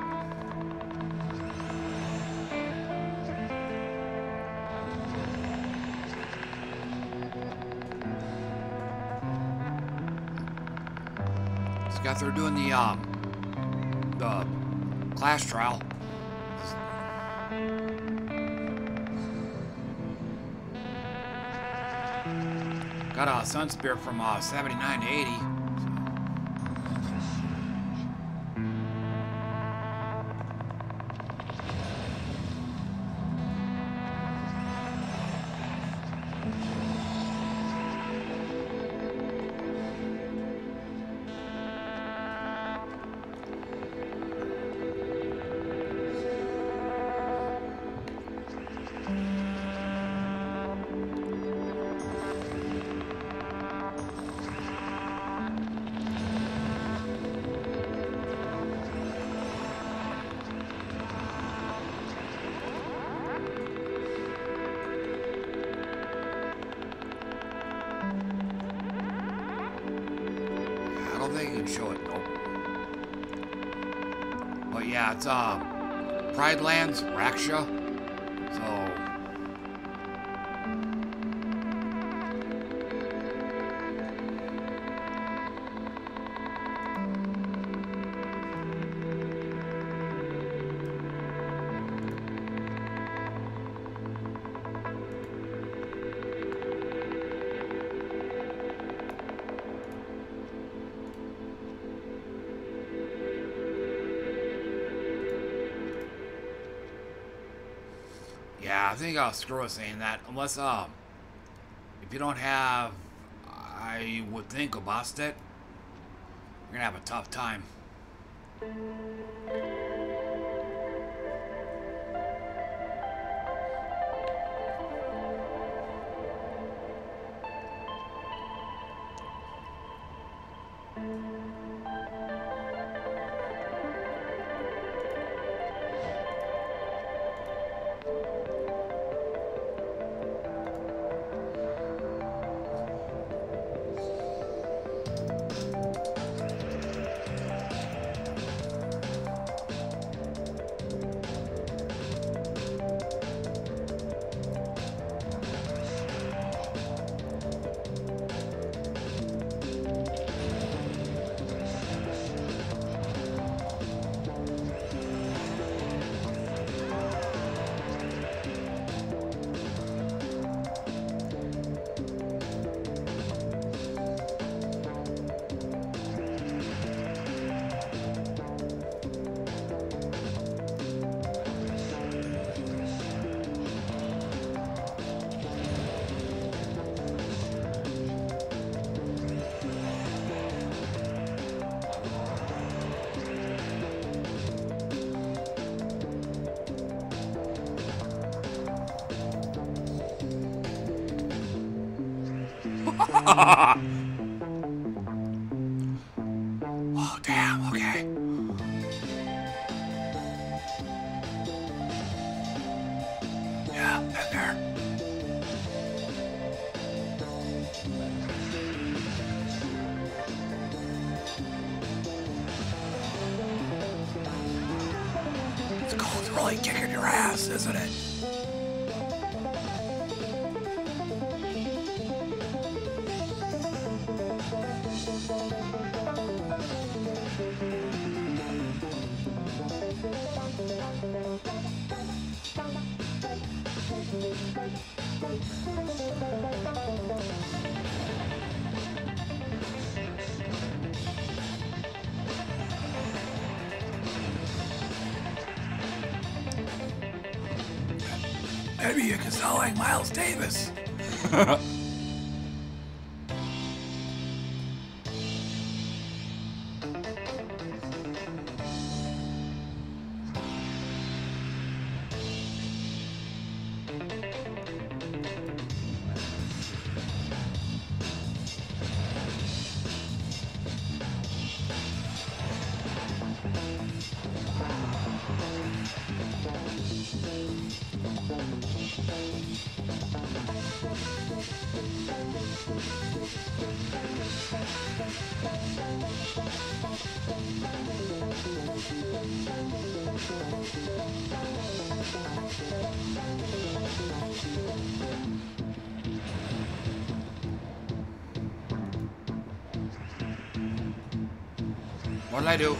Just got through doing the class trial. Got a Sun Spirit from 79 to 80. But yeah, it's Pride Lands, Raksha. So yeah, I think I'll screw with saying that. Unless, if you don't have, I would think, a Bastet, you're gonna have a tough time. Oh, damn, okay. Yeah, been there. It's called really kicking your ass, isn't it? Maybe you can sell like Miles Davis. What did I do?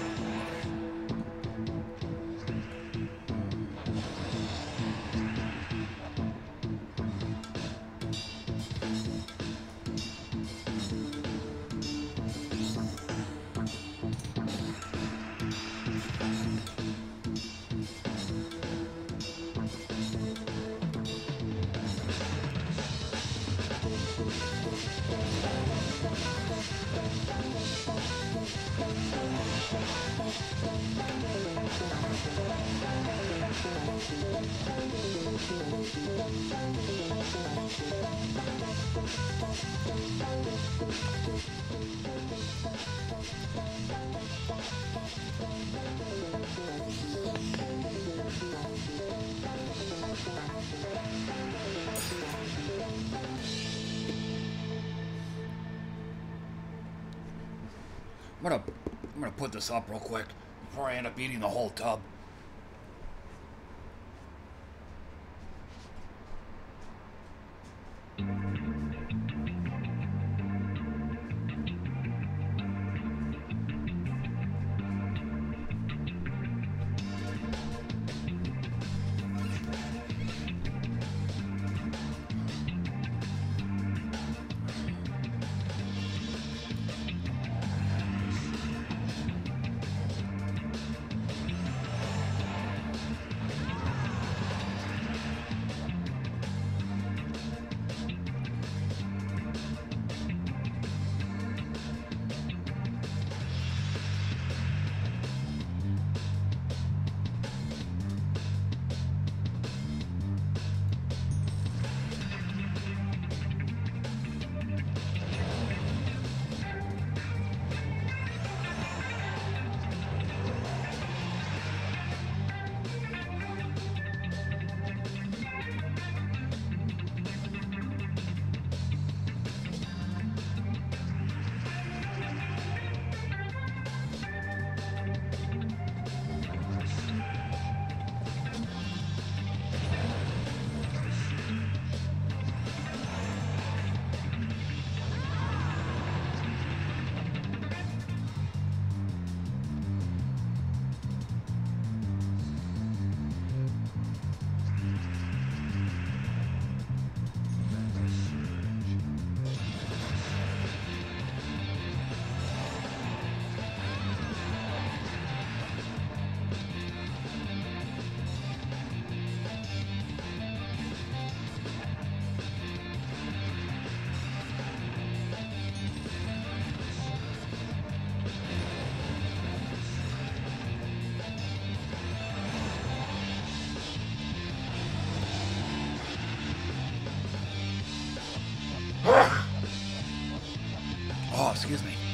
I'm gonna put this up real quick. before I end up eating the whole tub. Oh, excuse me.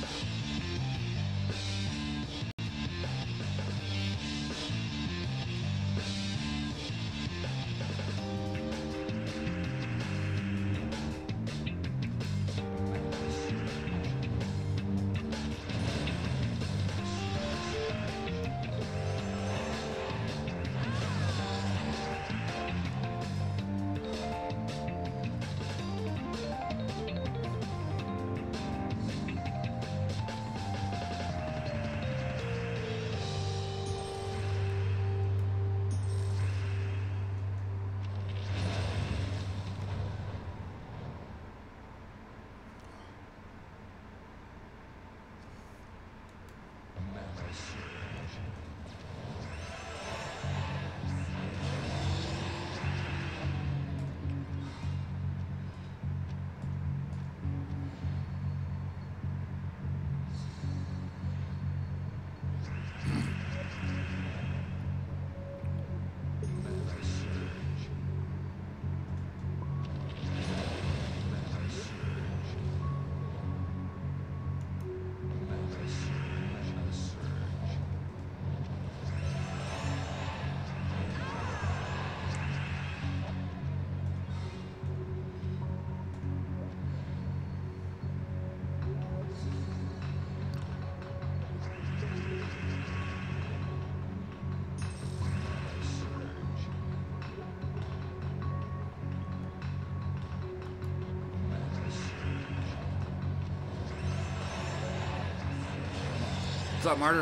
What's up, Martyr?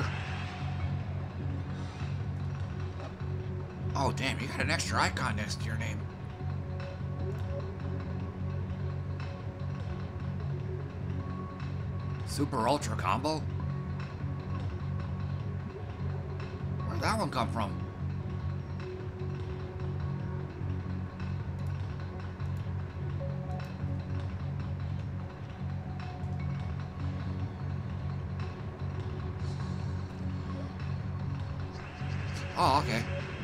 Oh, damn, you got an extra icon next to your name. Super Ultra Combo? Where'd that one come from? Oh, okay.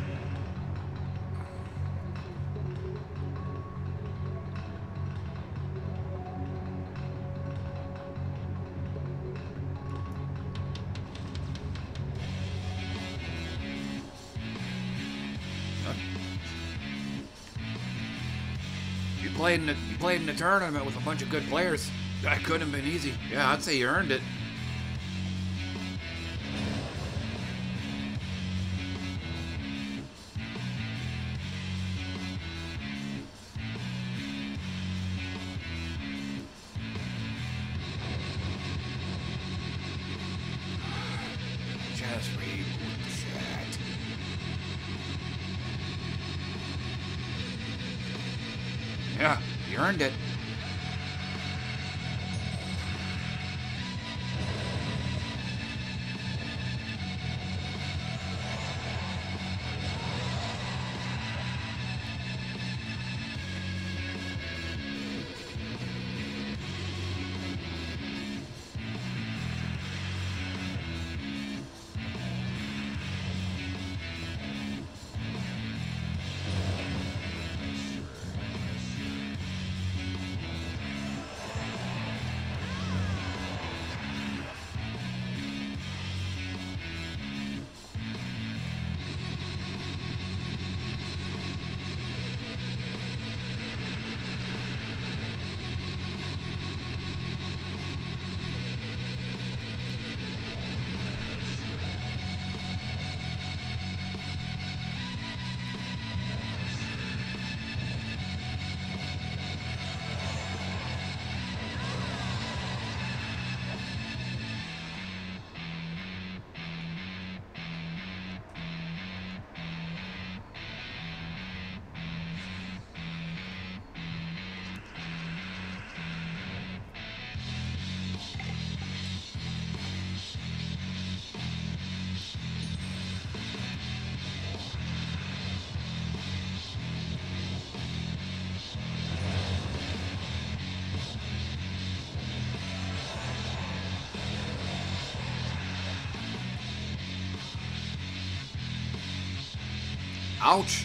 You played in the tournament with a bunch of good players. That couldn't have been easy. Yeah, I'd say you earned it. Yes, reboot the shit. Yeah, you earned it. Ouch.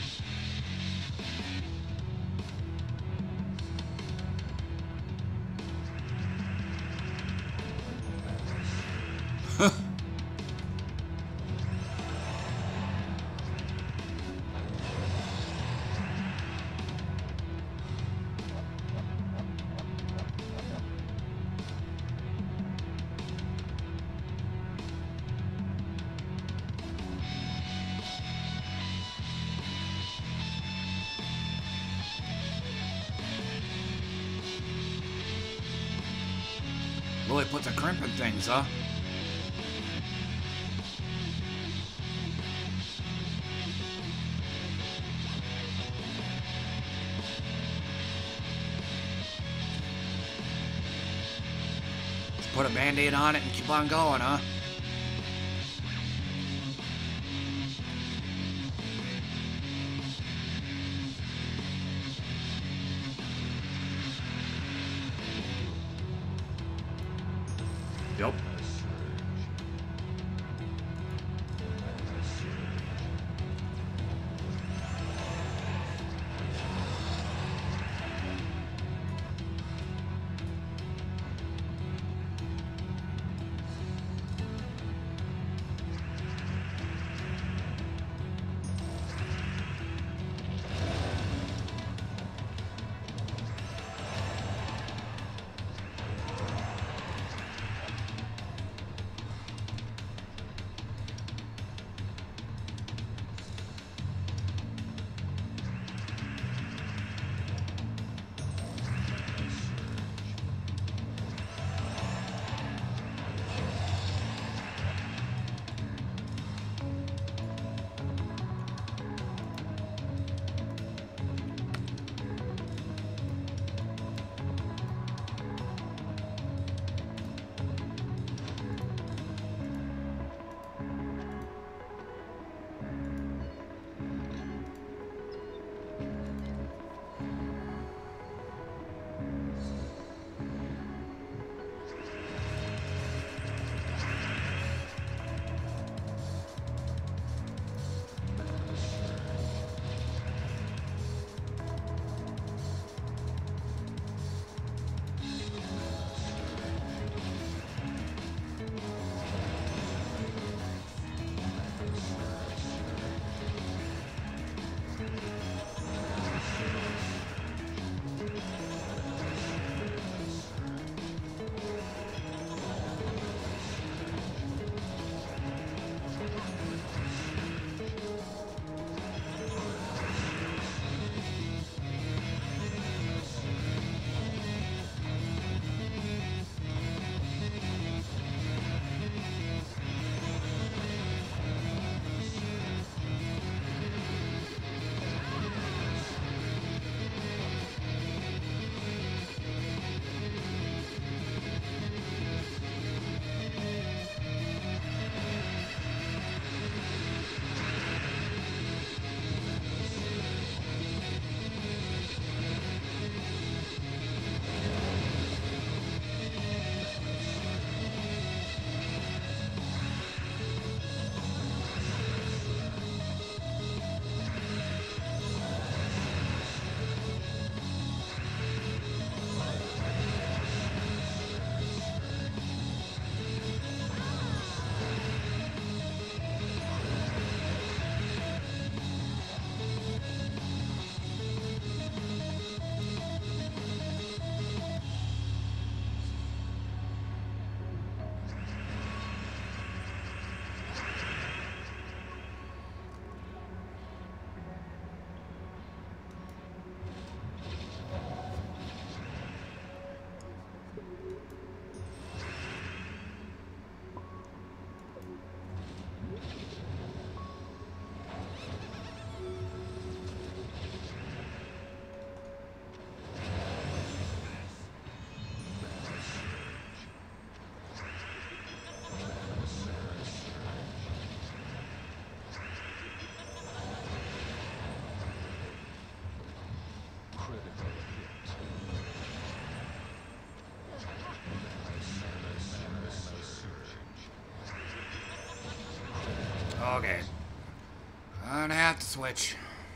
Really puts a crimp in things, huh? Just put a Band-Aid on it and keep on going, huh? Yep. Okay. Gonna have to switch.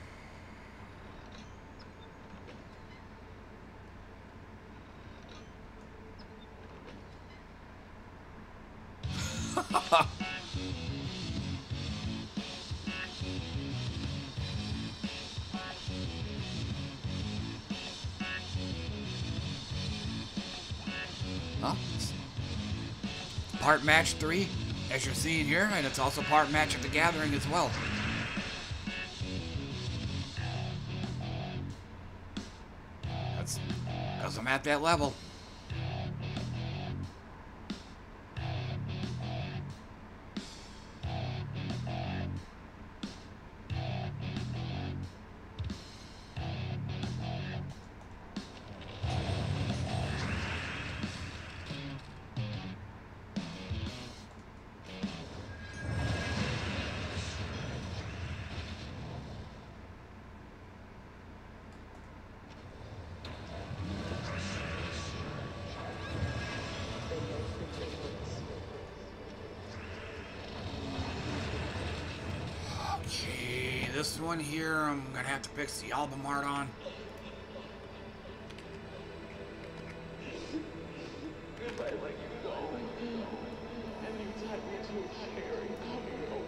Well, part match 3, as you're seeing here, and it's also part match at the Gathering as well. That's because I'm at that level. This one here, I'm gonna have to fix the album art on. If I let you go, and you tied me to a chair and come here, oh,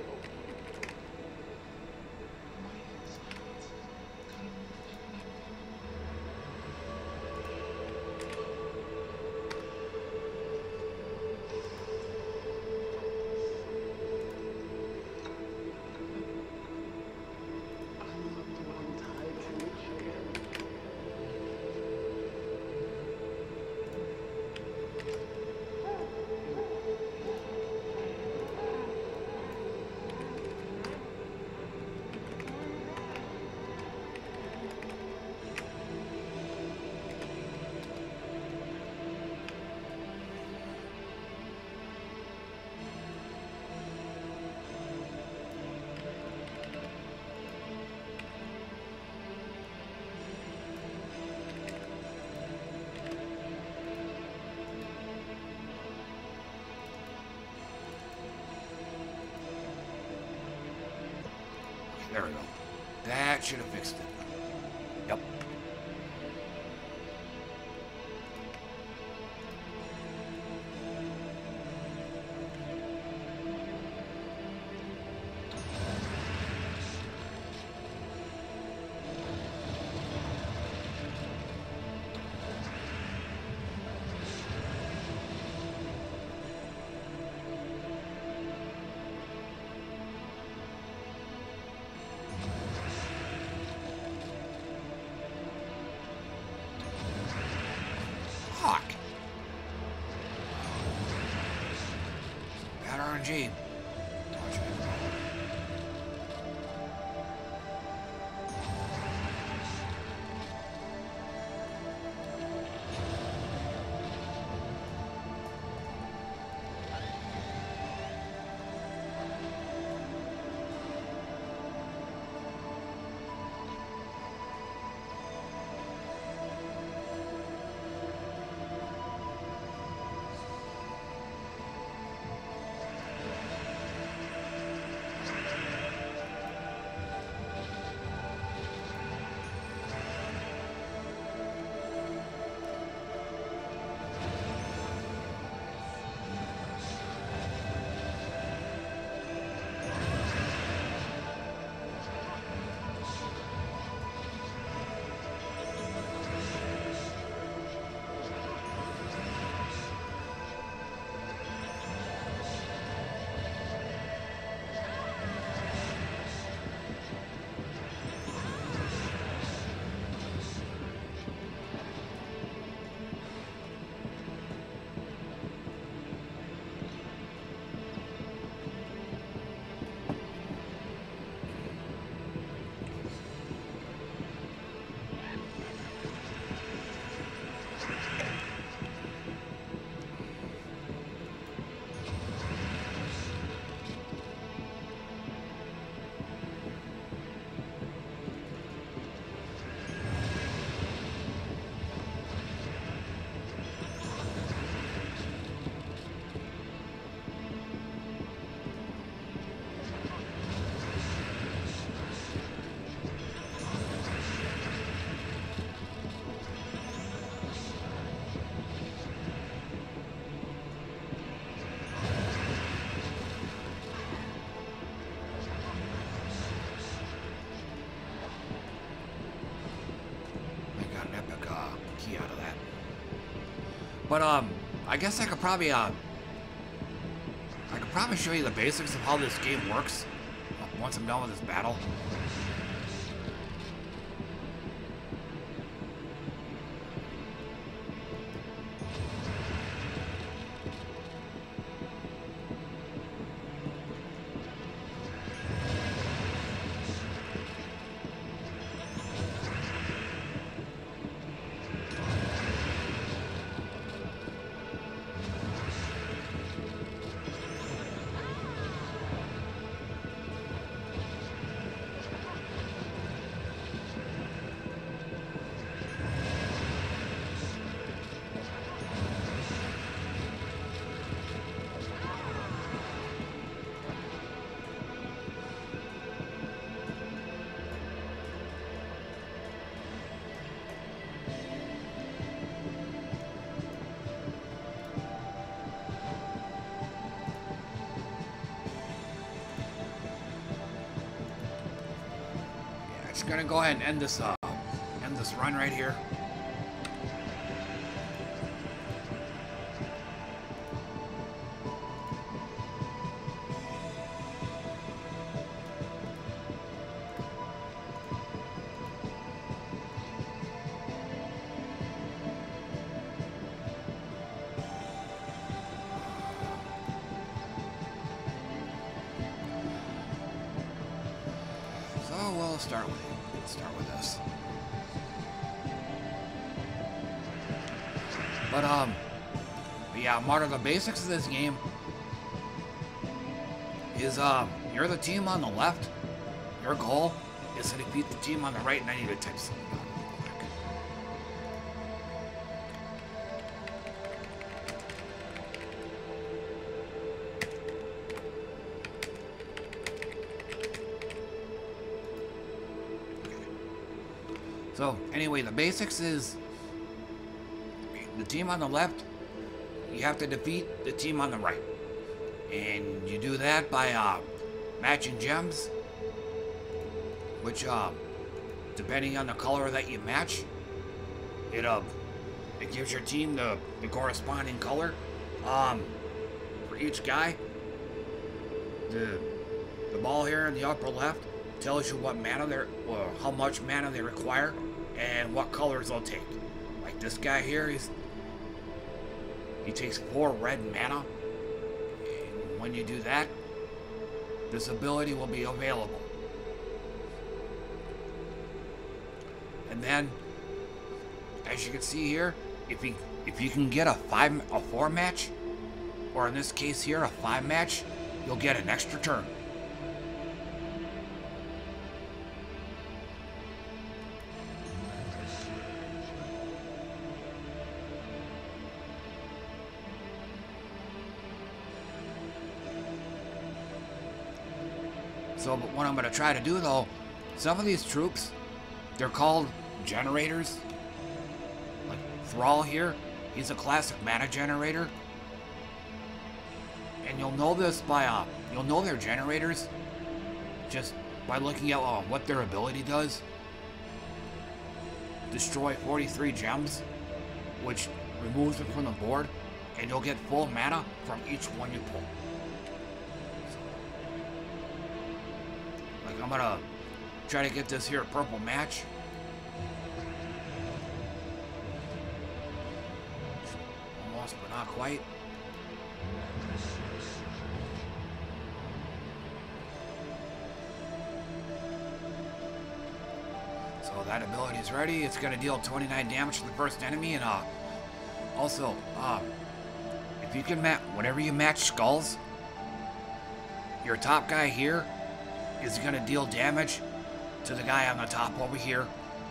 There we go. That should have fixed it. Yep. RNG. But I guess I could probably show you the basics of how this game works once I'm done with this battle. Gonna go ahead and end this run right here. So we'll start with this. But yeah, part of the basics of this game is you're the team on the left. Your goal is to defeat the team on the right, and I need to type something out real quick. So anyway, the basics is the team on the left, you have to defeat the team on the right. And you do that by matching gems, which depending on the color that you match, it gives your team the corresponding color. For each guy, the ball here in the upper left tells you what mana or how much mana they require and what colors they'll take. Like this guy here, he takes 4 red mana, and when you do that, this ability will be available. And then, as you can see here, if you can get a 4 match, or in this case here a 5 match, you'll get an extra turn. So what I'm going to try to do though, some of these troops, they're called generators. Like Thrall here, he's a classic mana generator. And you'll know this by, you'll know they're generators just by looking at what their ability does. Destroy 43 gems, which removes them from the board, and you'll get full mana from each one you pull. I'm gonna try to get this here purple match. Almost, but not quite. So that ability is ready. It's gonna deal 29 damage to the first enemy, and also, if you can match, whenever you match skulls, your top guy here is going to deal damage to the guy on the top over here,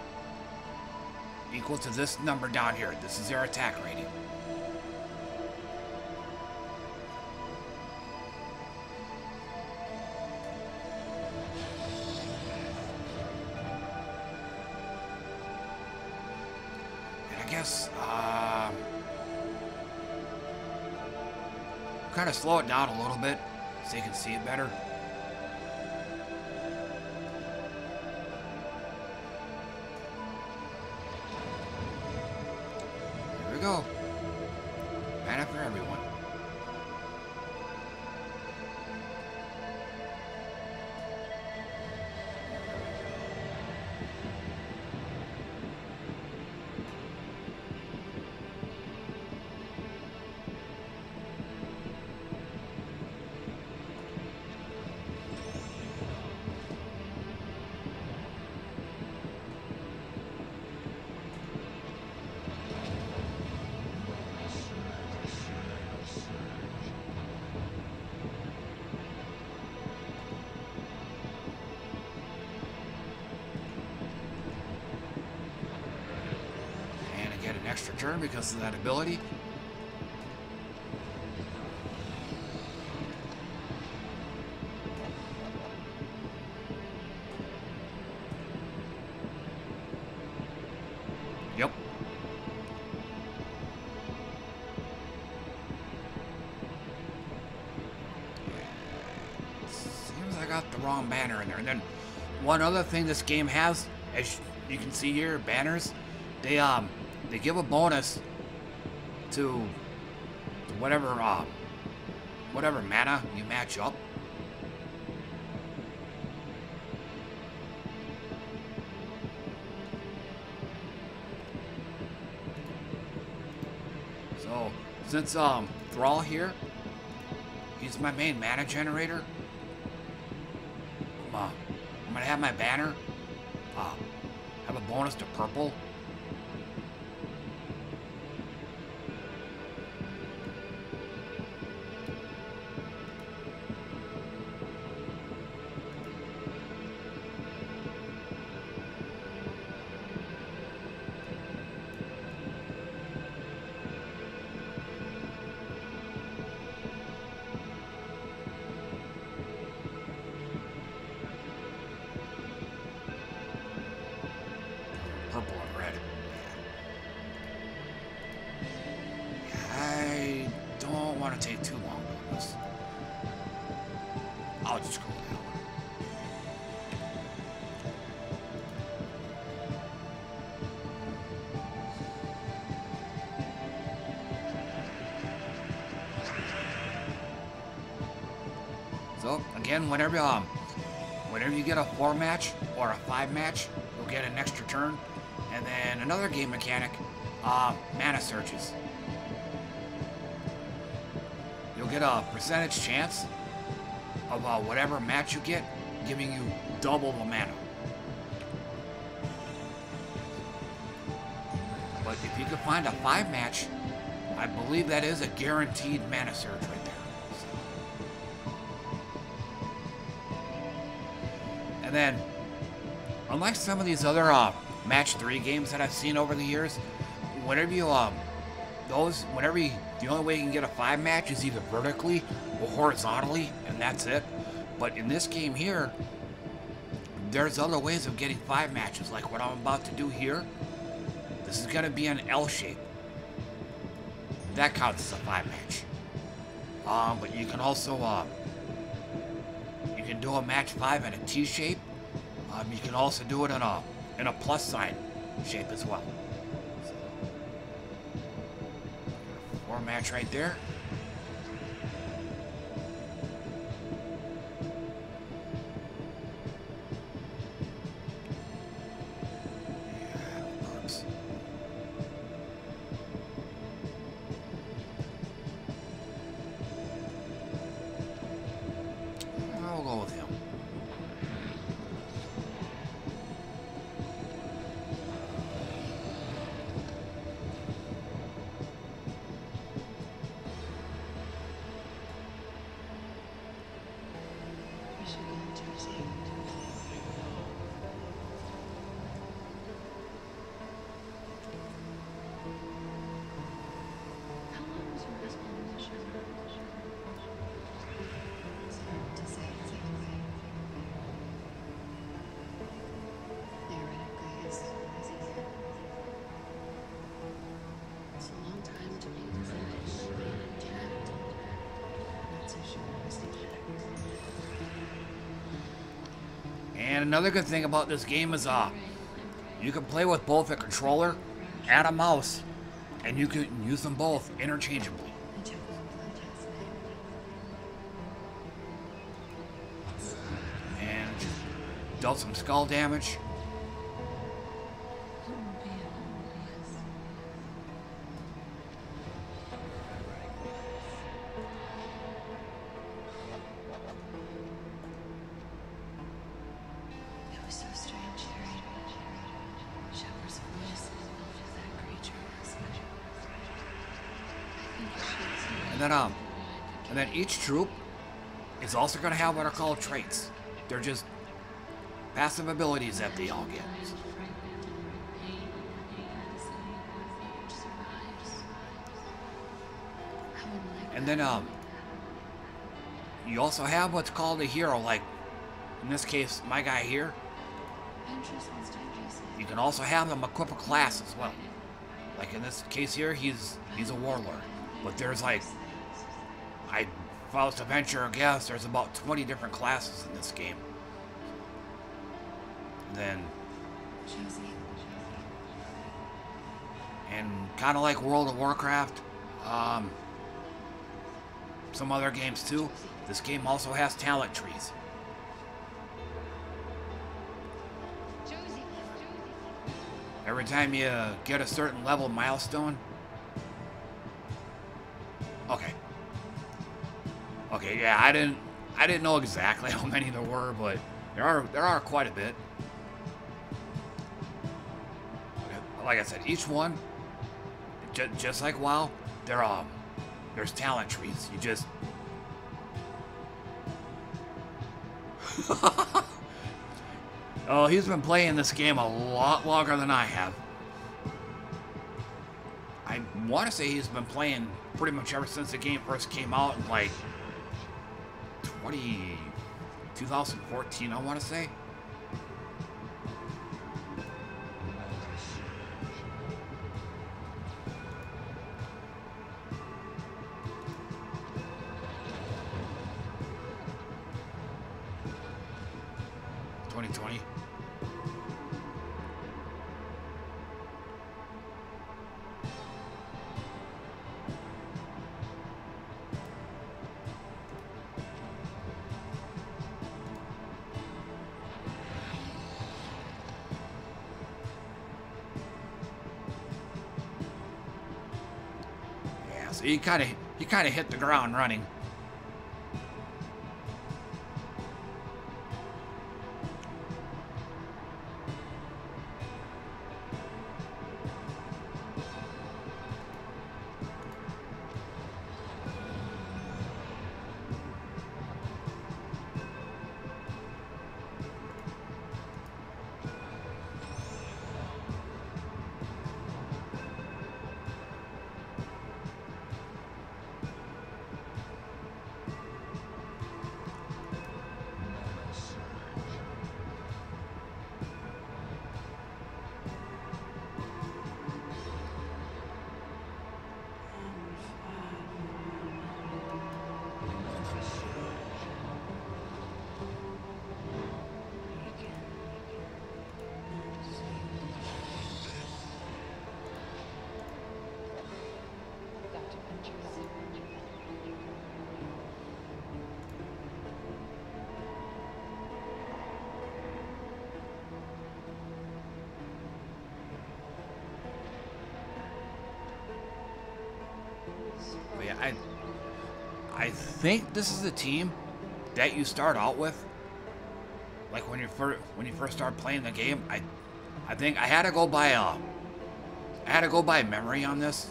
equal to this number down here. This is their attack rating. And I guess, kind of slow it down a little bit so you can see it better. Go. extra turn because of that ability. Yep. Seems I got the wrong banner in there. And then one other thing this game has, as you can see here, banners, they give a bonus to whatever whatever mana you match up. So since Thrall here, he's my main mana generator. I'm gonna have my banner have a bonus to purple. Again, whenever you get a 4 match or a 5 match, you'll get an extra turn. And then another game mechanic, mana searches. You'll get a percentage chance of whatever match you get, giving you double the mana. But if you can find a 5 match, I believe that is a guaranteed mana surge right there. And then, unlike some of these other match 3 games that I've seen over the years, whenever you the only way you can get a 5 match is either vertically or horizontally, and that's it. But in this game here, there's other ways of getting 5 matches, like what I'm about to do here. This is gonna be an L shape. That counts as a 5 match. But you can also you can do a match 5 in a T shape. You can also do it in a plus sign shape as well. So, 4 match right there. I'll go with him. And another good thing about this game is you can play with both a controller and a mouse, and you can use them both interchangeably. And dealt some skull damage. And then each troop is also going to have what are called traits. They're just passive abilities that they all get. And then you also have what's called a hero, like in this case, my guy here. You can also have him equip a class as well. Like in this case here, he's a warlord. But there's like, if I was to venture a guess, there's about 20 different classes in this game. Then, and kind of like World of Warcraft, some other games too, this game also has talent trees. Every time you get a certain level milestone. Okay. Okay, yeah, I didn't know exactly how many there were, but there are quite a bit. Like I said, each one, just like WoW, there's talent trees. You just oh, he's been playing this game a lot longer than I have. I want to say he's been playing pretty much ever since the game first came out in like 2014, I want to say. So you kind of hit the ground running. I think this is the team that you start out with. Like when you first start playing the game, I think I had to go by memory on this.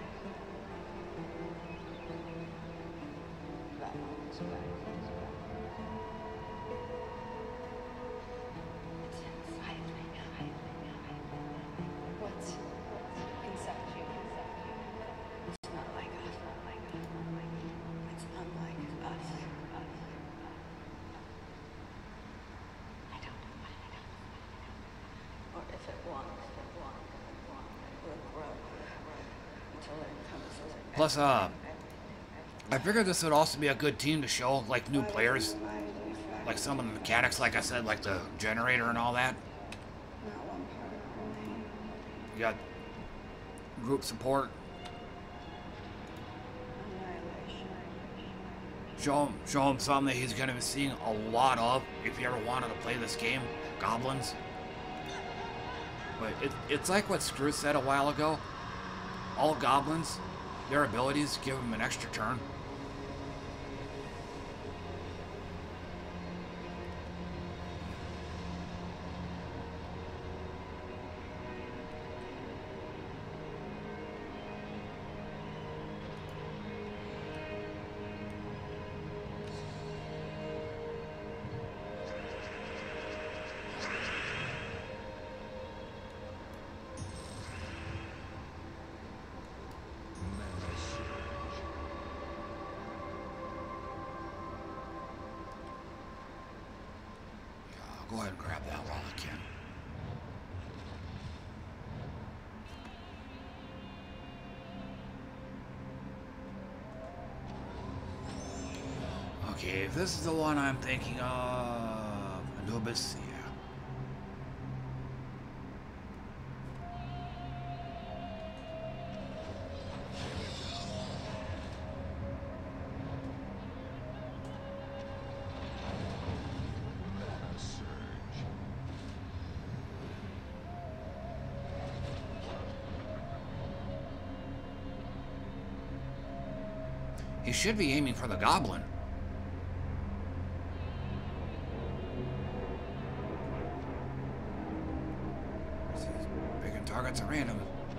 Plus, I figured this would also be a good team to show, like, new players. Like some of the mechanics, like I said, like the generator and all that. You got group support. Show him something that he's going to be seeing a lot of if you ever wanted to play this game, goblins. But it's like what Screw said a while ago. All goblins, their abilities give them an extra turn. go ahead and grab that while I can. Okay, if this is the one I'm thinking of, Anubis, yeah. He should be aiming for the goblin. Picking targets at random.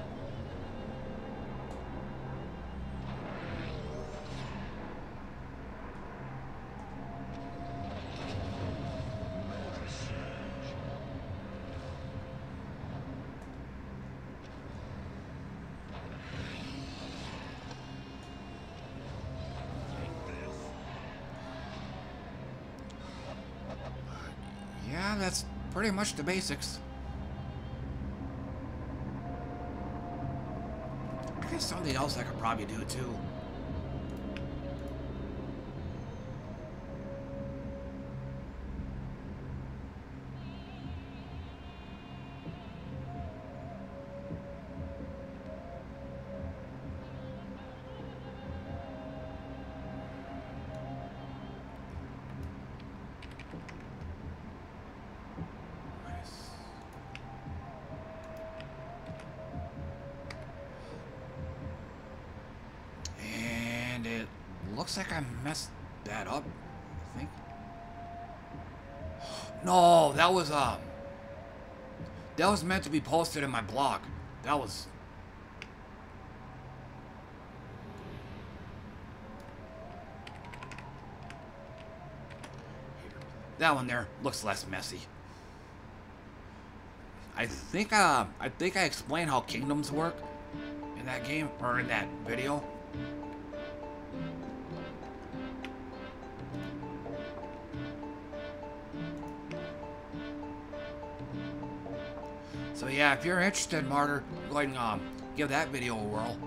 Yeah, that's pretty much the basics. I guess something else I could probably do too. Looks like I messed that up, I think. No, that was meant to be posted in my blog. That was... That one there looks less messy. I think I explained how kingdoms work in that game, or in that video. So yeah, if you're interested, Martyr, go ahead and give that video a whirl.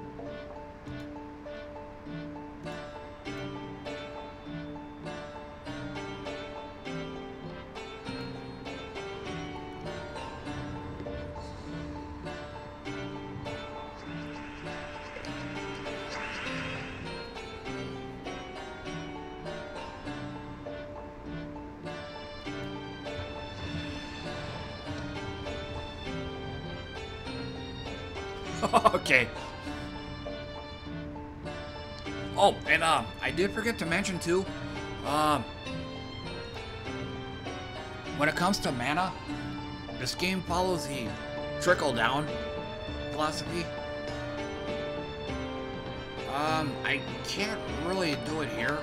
Okay. Oh, and I did forget to mention too, when it comes to mana, this game follows the trickle down philosophy. I can't really do it here.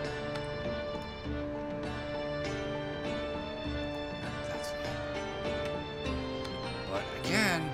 That's fine. But again,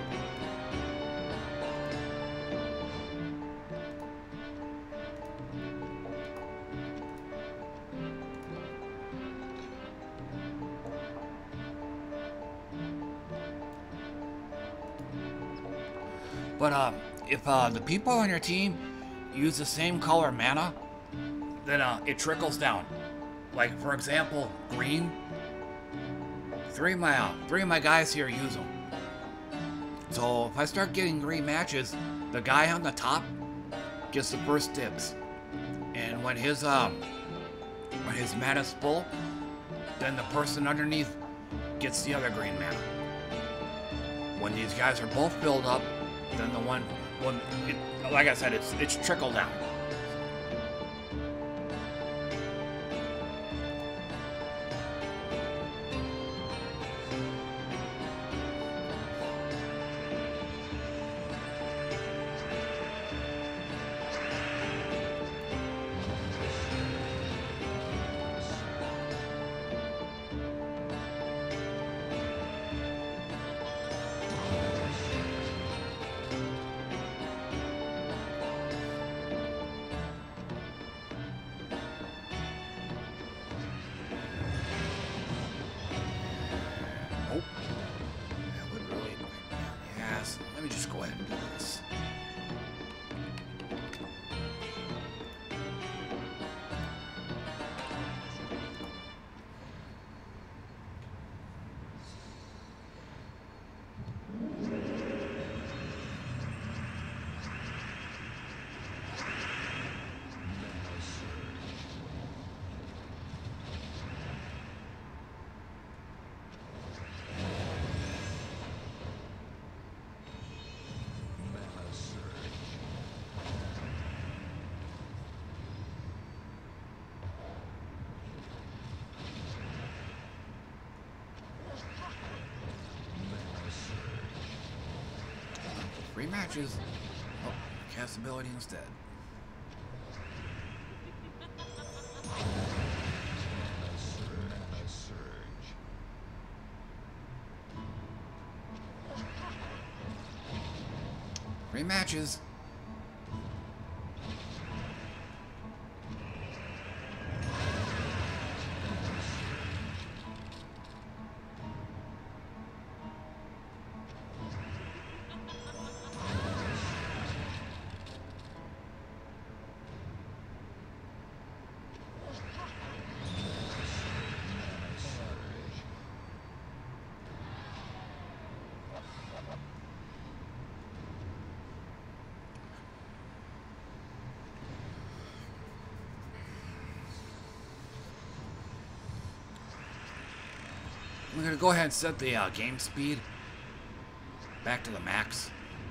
but if the people on your team use the same color mana, then it trickles down. Like for example, green. Three of my guys here use them. So if I start getting green matches, the guy on the top gets the first dibs, and when his mana's full, then the person underneath gets the other green mana. When these guys are both filled up, then like I said, it's trickle down. Rematches. Oh, cast ability instead. Rematches. We're gonna go ahead and set the game speed back to the max.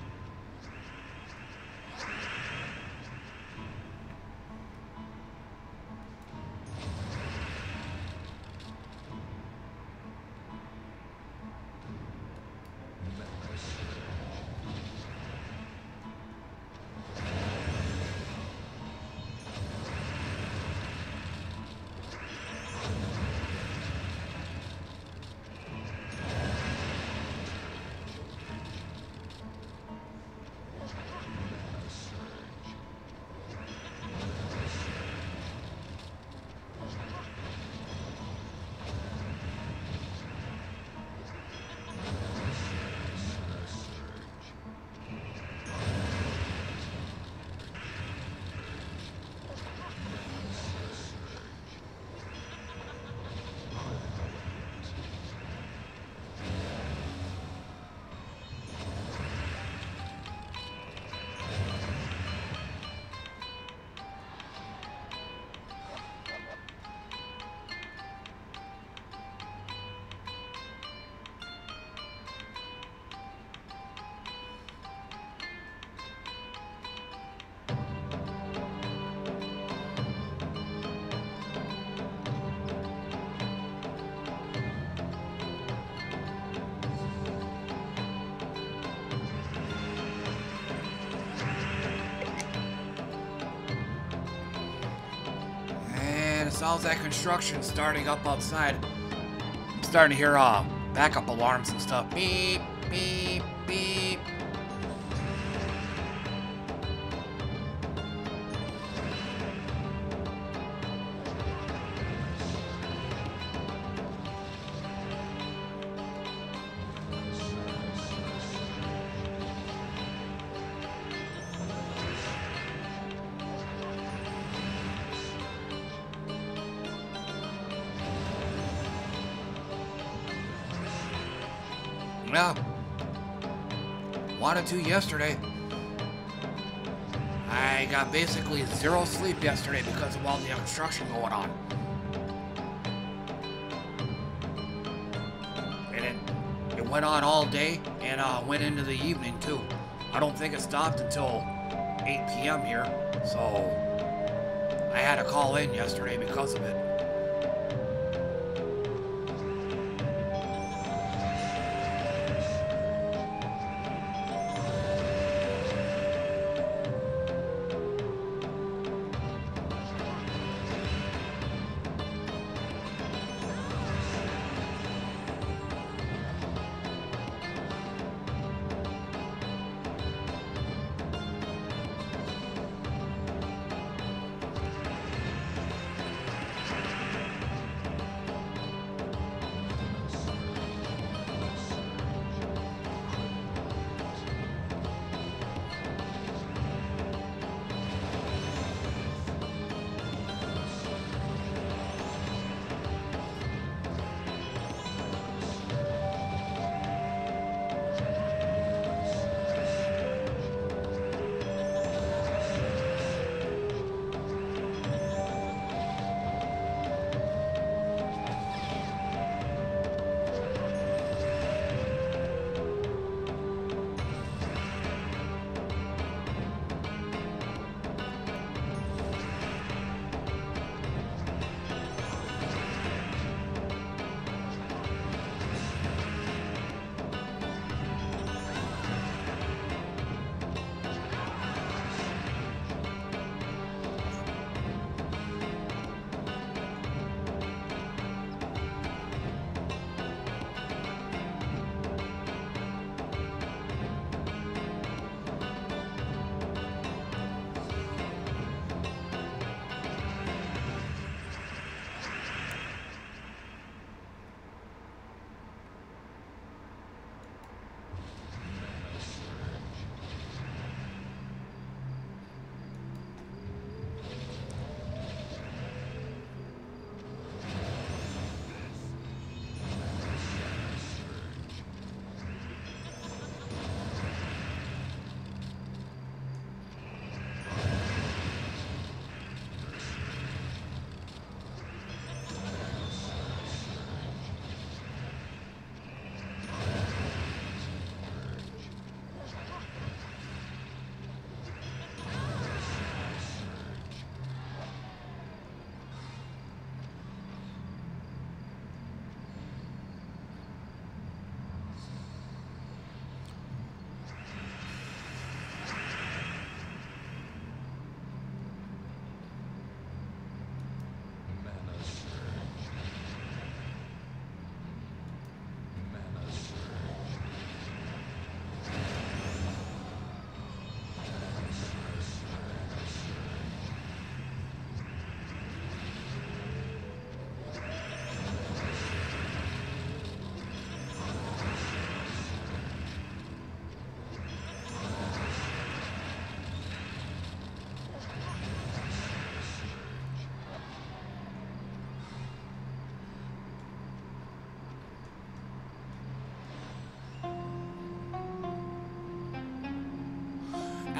Sounds like construction starting up outside. I'm starting to hear backup alarms and stuff. Beep, beep, beep. Yeah. Wanted to yesterday. I got basically zero sleep yesterday because of all the construction going on. And it went on all day and went into the evening too. I don't think it stopped until 8 p.m. here, so I had to call in yesterday because of it.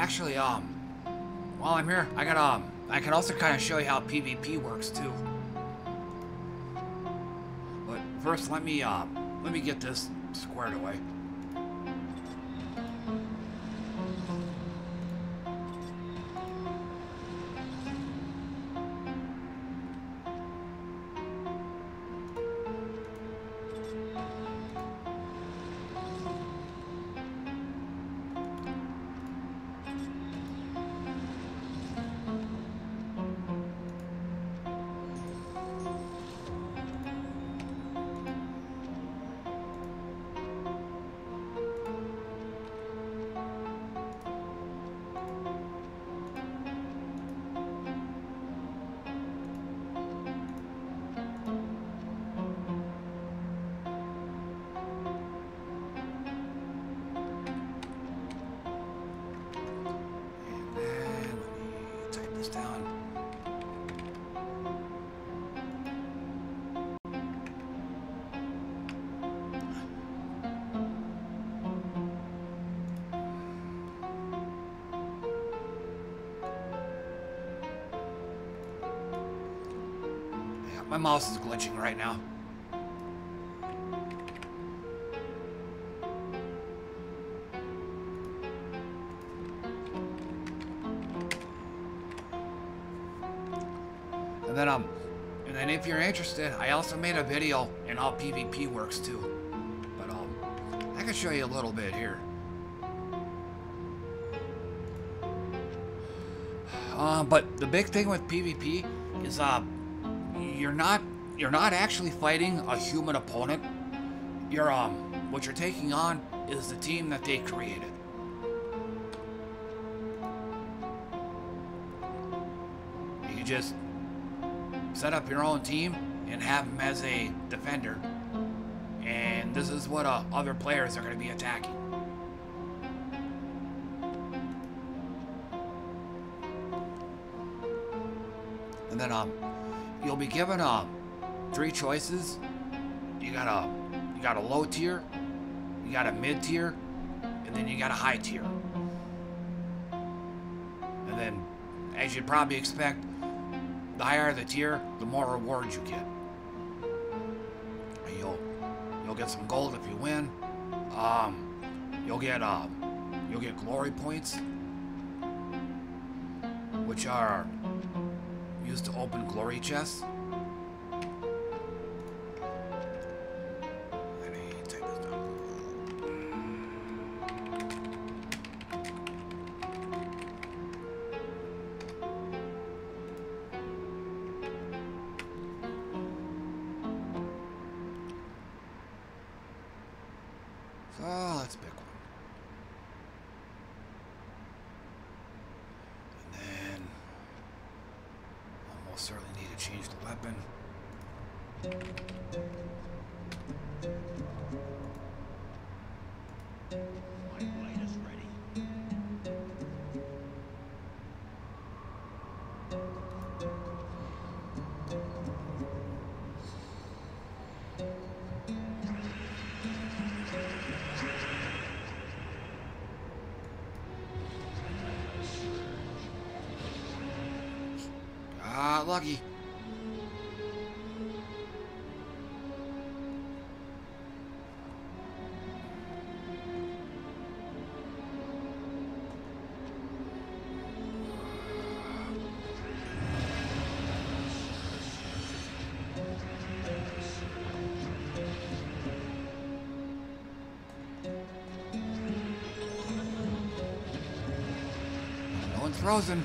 Actually, while I'm here, I can also kind of show you how PvP works too. But first, let me get this squared away. My mouse is glitching right now. And then if you're interested, I also made a video in how PvP works too. But I can show you a little bit here. But the big thing with PvP is you're not actually fighting a human opponent. What you're taking on is the team that they created. You can just set up your own team and have them as a defender, and this is what other players are going to be attacking. And then you'll be given 3 choices. You got a low tier, you got a mid tier, and then you got a high tier. And then, as you'd probably expect, the higher the tier, the more rewards you get. You'll get some gold if you win. You'll get glory points, which are used to open glory chests. Let me take this down. So let's pick one. And then almost certainly need to change the weapon. My blade is ready. Lucky. No one's frozen.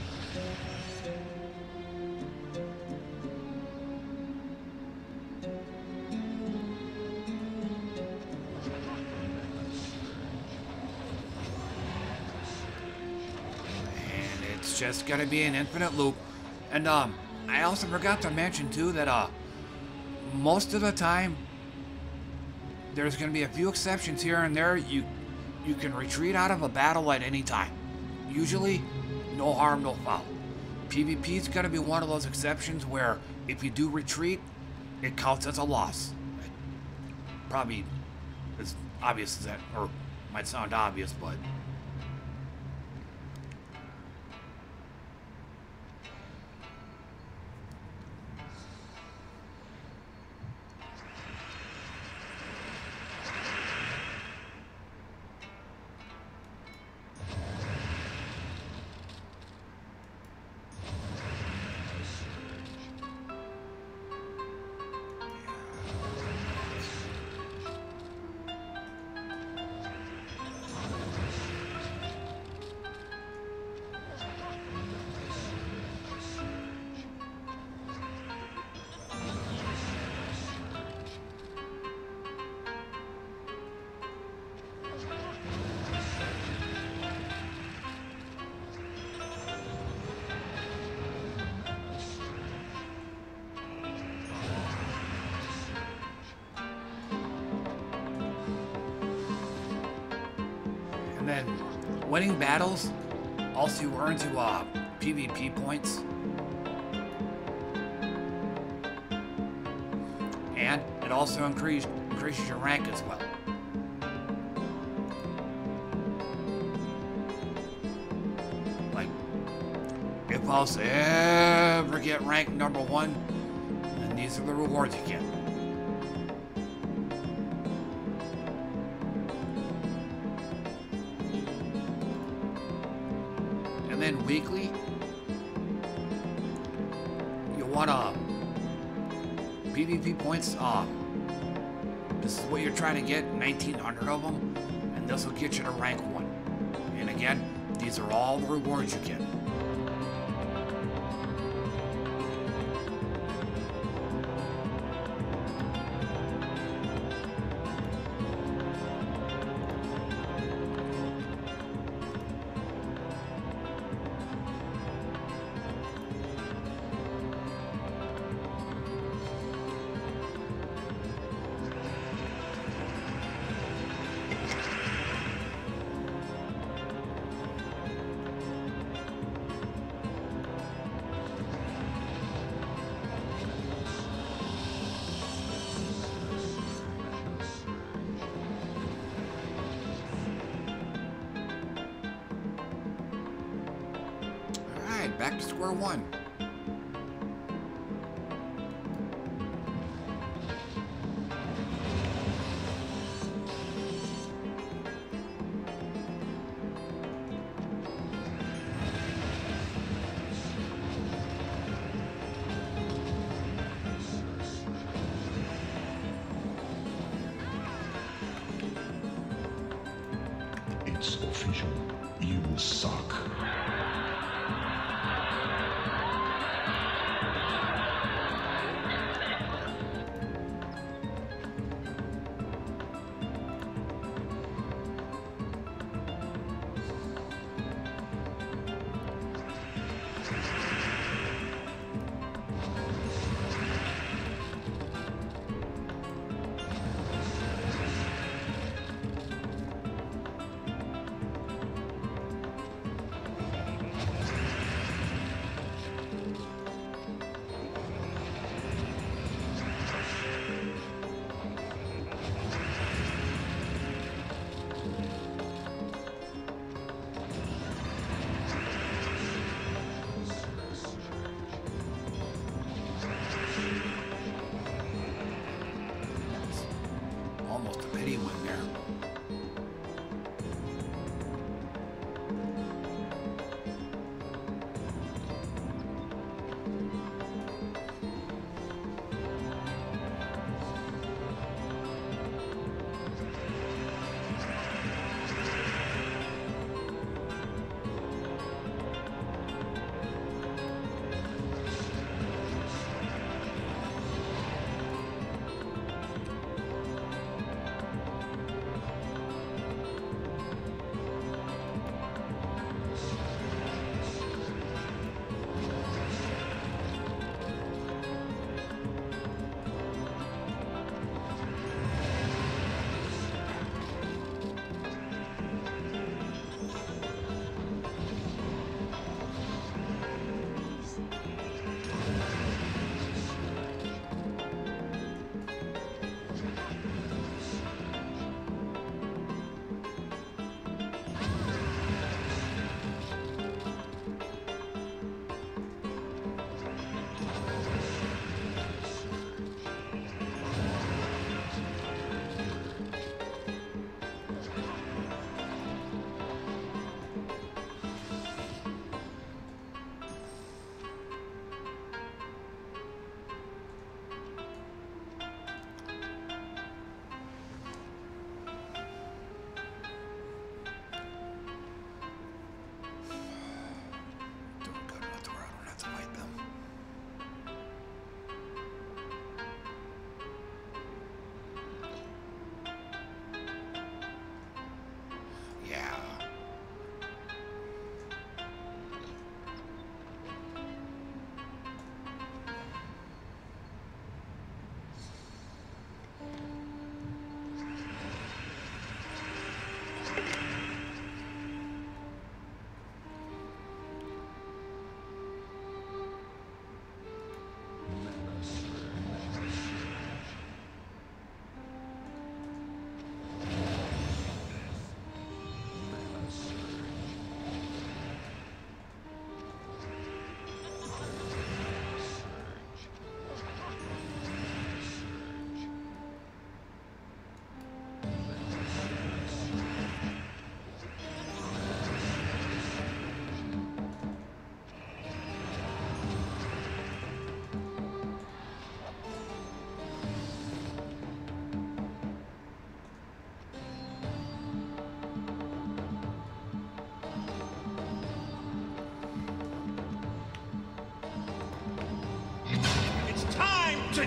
Just gonna be an infinite loop. And I also forgot to mention too that most of the time there's gonna be a few exceptions here and there. You can retreat out of a battle at any time. Usually no harm, no foul. PvP is gonna be one of those exceptions where if you do retreat, it counts as a loss. Probably as obvious as that, or might sound obvious, but And then winning battles also earns you PvP points. And it also increases your rank as well. Like, if I was to ever get ranked #1, then these are the rewards you get. And then weekly, you want PvP points. This is what you're trying to get, 1,900 of them, and this will get you to rank 1. And again, these are all the rewards you get. Back to square one. It's official. You suck.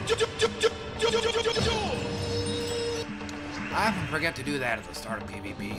I often forget to do that at the start of PvP.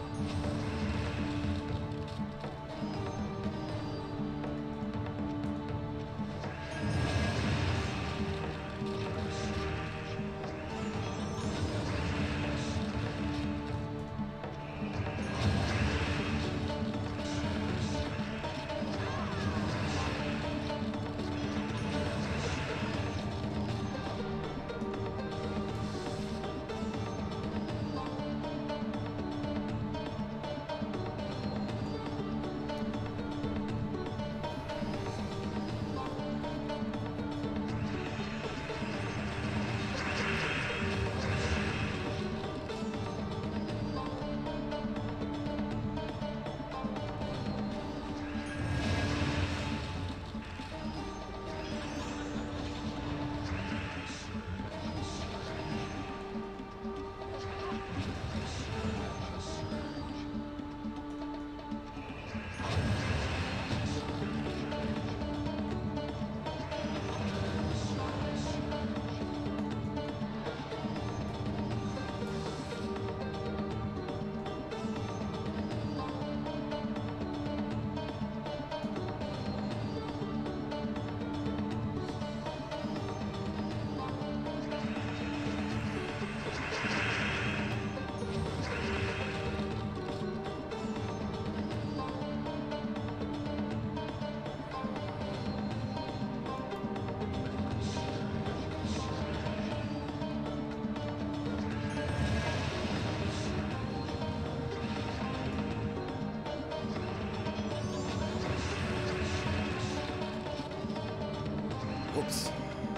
Whoops.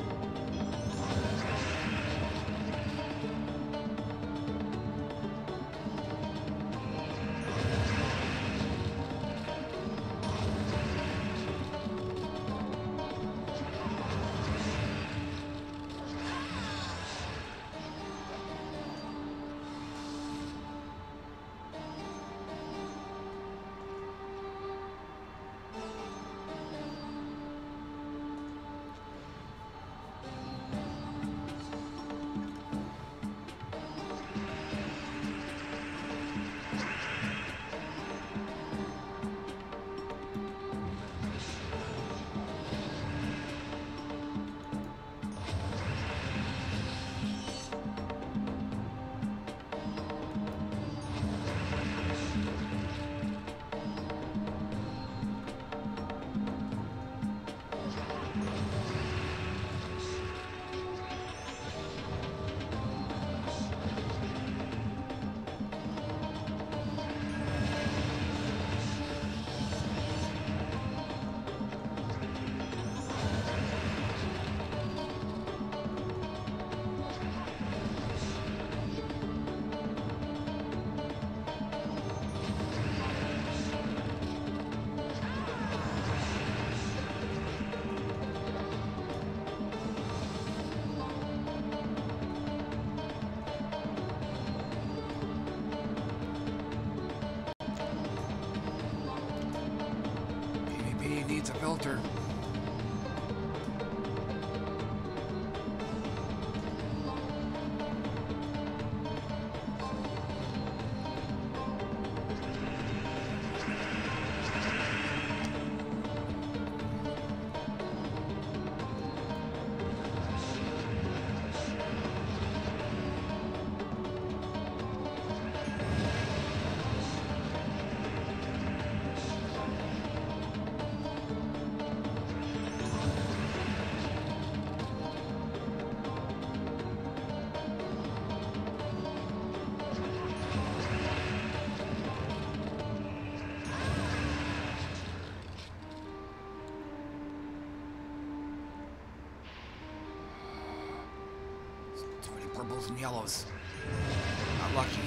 Needs a filter. Purples and yellows. Not lucky.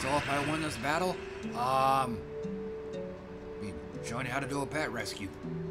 So if I win this battle, be showing you how to do a pet rescue.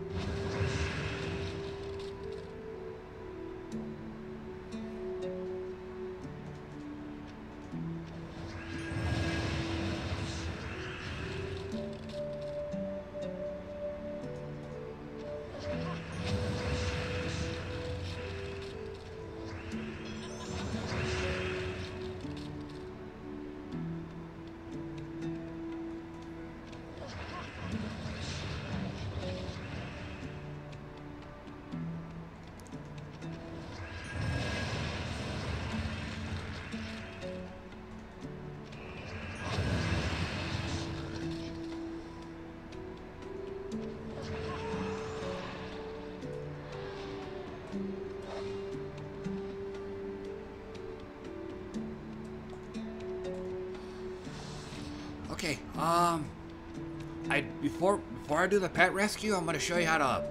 Okay, before I do the pet rescue, I'm gonna show you how to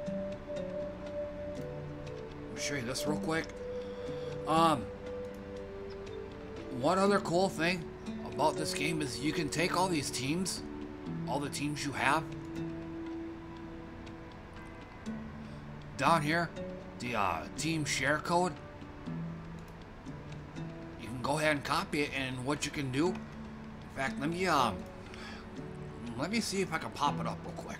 show you this real quick. One other cool thing about this game is you can take all these teams, all the teams you have, down here, the team share code. You can go ahead and copy it, and what you can do. In fact, let me see if I can pop it up real quick.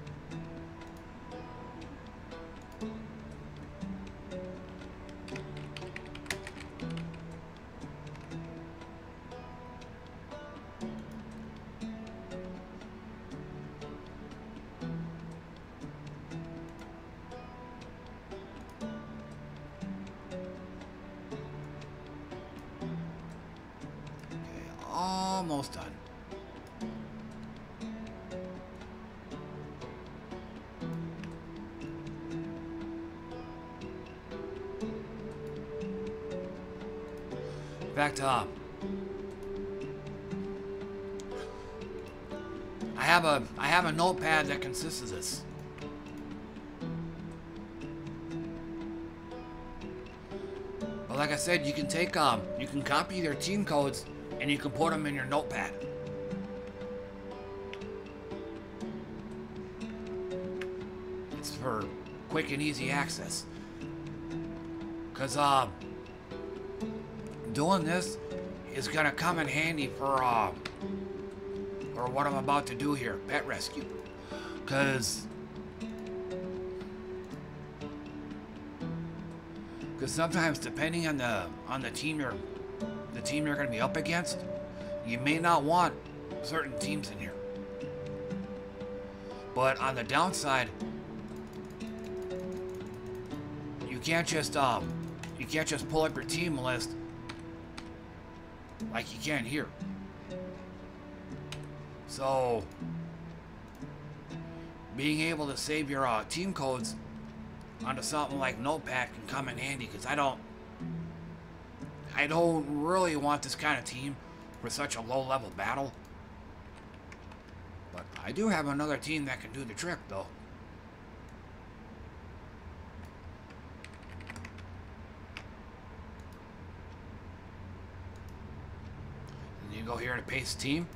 Okay, almost done. In fact, I have a notepad that consists of this. But like I said, you can take you can copy their team codes and you can put them in your notepad. It's for quick and easy access. Cause doing this is gonna come in handy for what I'm about to do here, pet rescue. Cause sometimes, depending on the team you're gonna be up against, you may not want certain teams in here. But on the downside, you can't just pull up your team list like you can here. So being able to save your team codes onto something like Notepad can come in handy, because I don't really want this kind of team for such a low level battle. But I do have another team that can do the trick though. And you go here to paste team.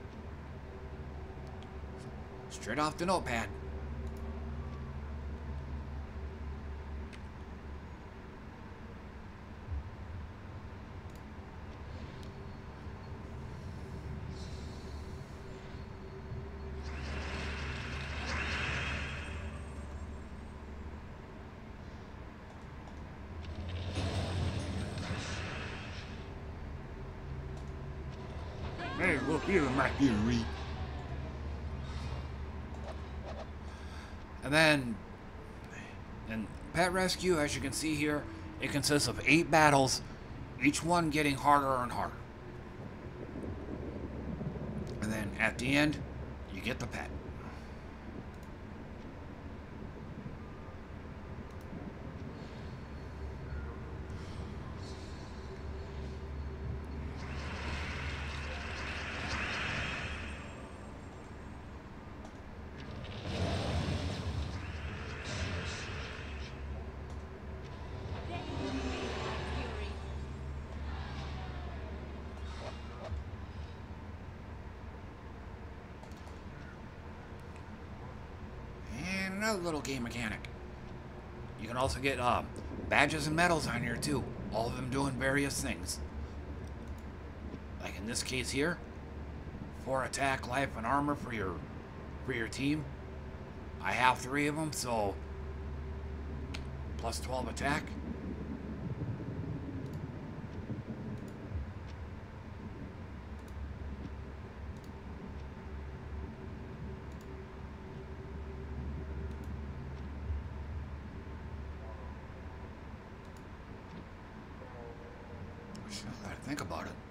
Straight off the notepad. Hey, look here, my theory. And then, in Pet Rescue, as you can see here, it consists of 8 battles, each one getting harder and harder. And then at the end, you get the pet. another little game mechanic. You can also get badges and medals on here too. All of them doing various things. Like in this case here, 4 attack, life, and armor for your team. I have 3 of them, so plus 12 attack. I gotta think about it.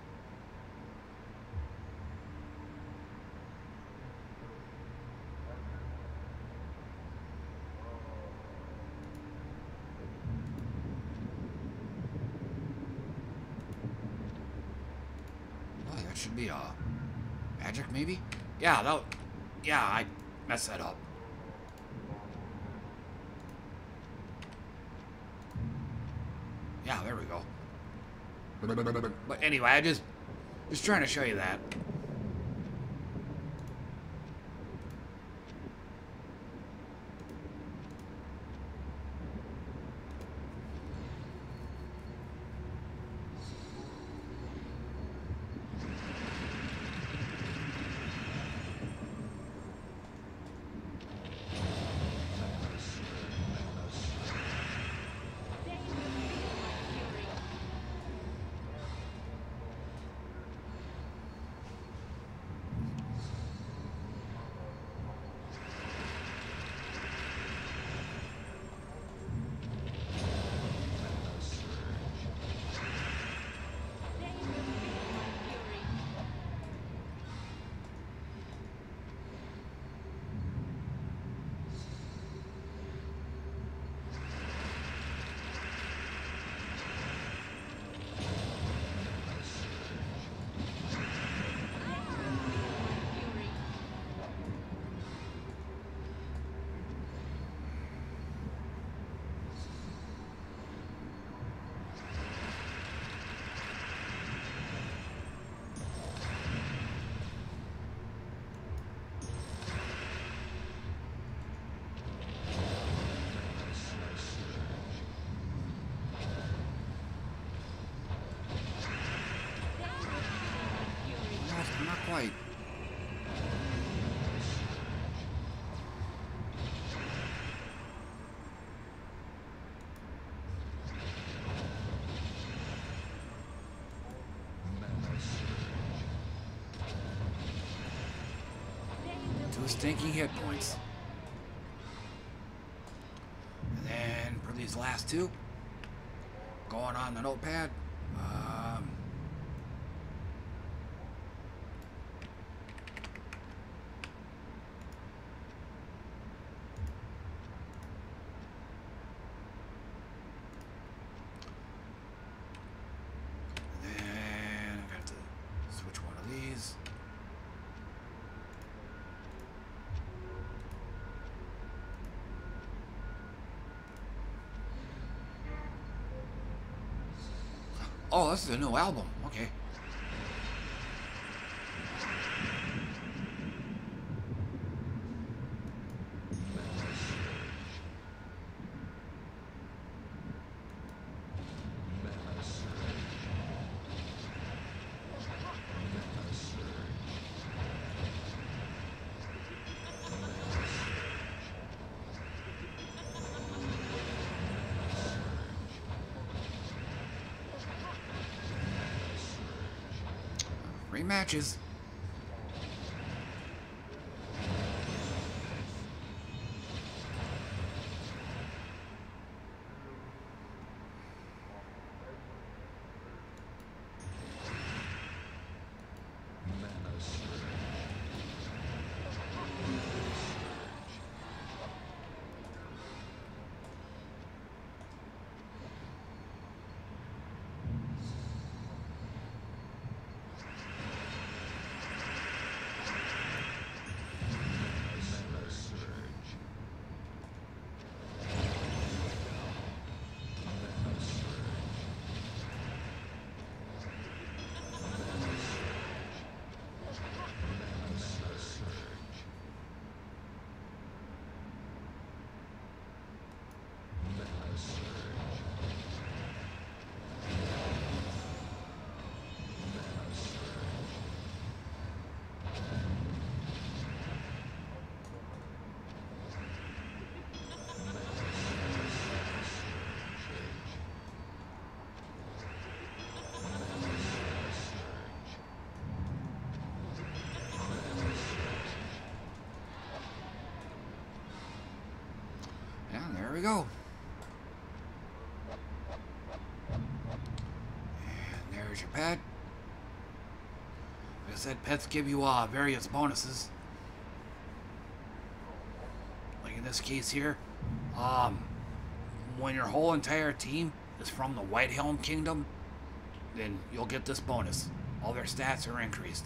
Should be magic maybe? Yeah, I messed that up. Yeah, there we go. But anyway, I just trying to show you that. Not quite. Two stinking hit points. And then for these last 2, going on the notepad. Oh, this is a new album. Okay. Matches. we go. And there's your pet. Like I said, pets give you various bonuses. Like in this case here, when your whole entire team is from the White Helm Kingdom, then you'll get this bonus. All their stats are increased.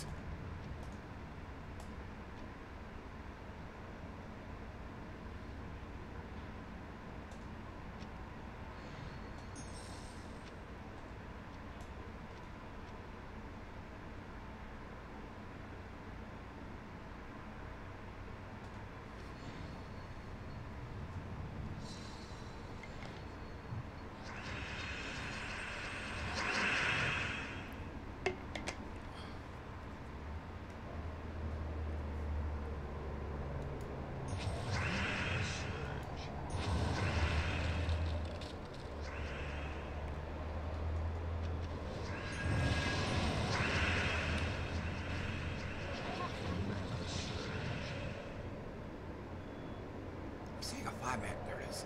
Seeing a 5-man. There it is.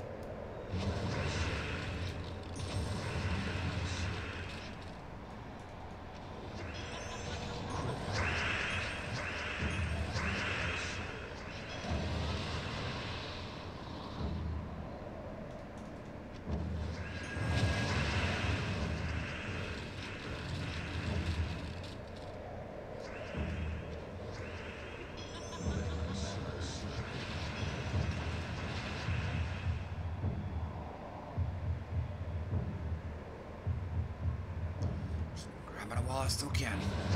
Grabbing it while I still can.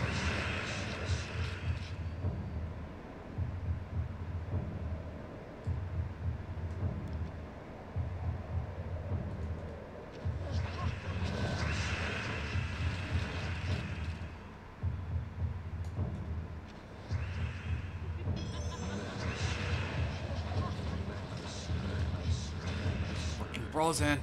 Frozen.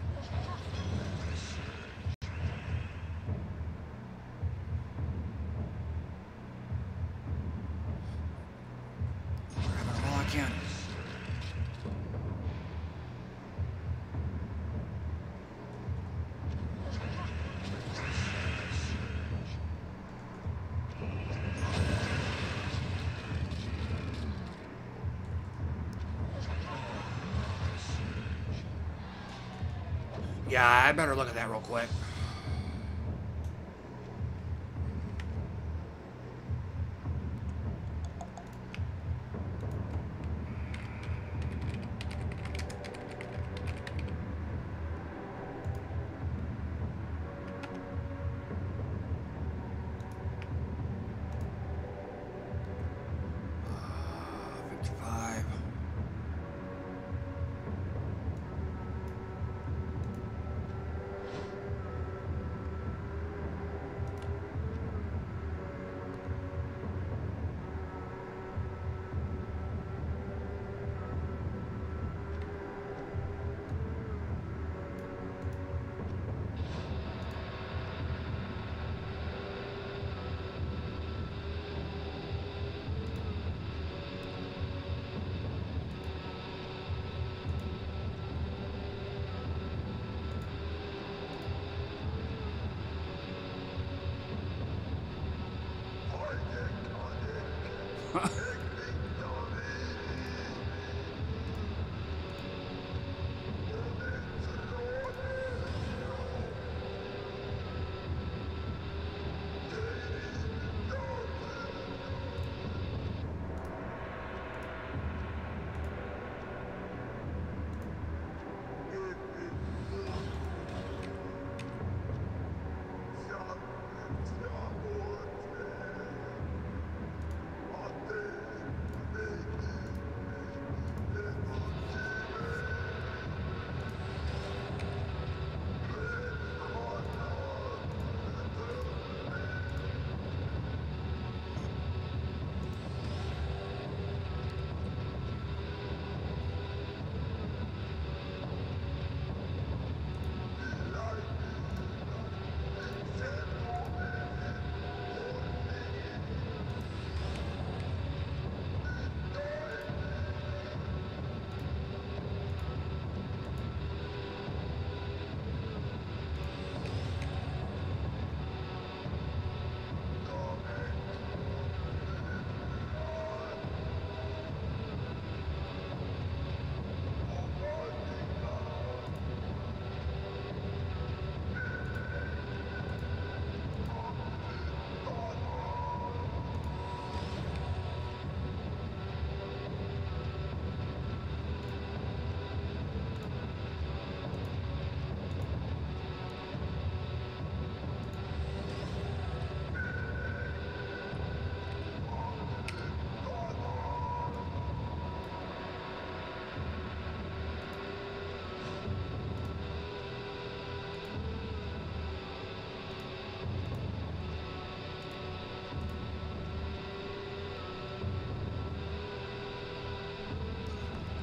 Grabbing it while I can. Yeah, I better look at that real quick.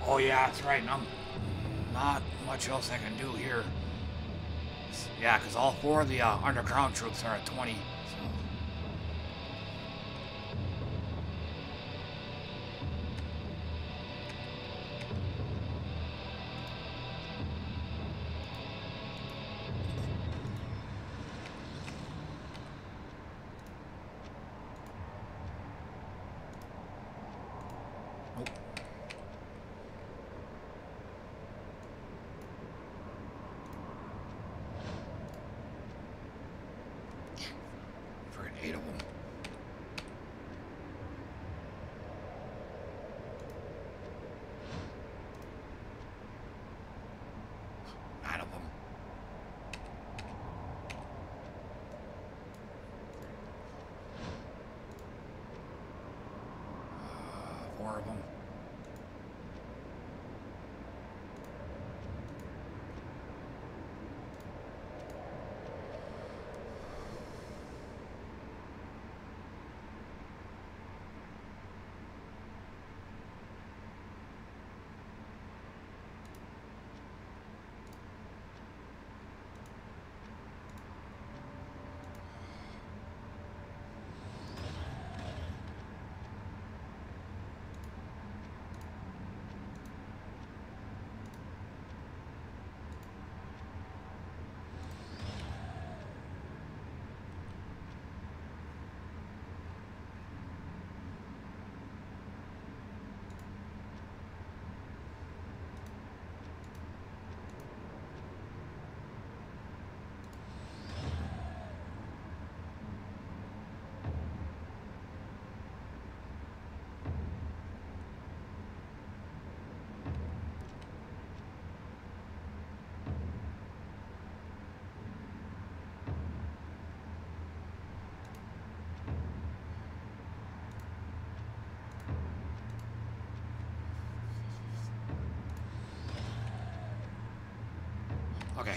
Oh yeah, that's right. And I'm not much else I can do here. Yeah, because all four of the underground troops are at 20. So. Of them. Okay.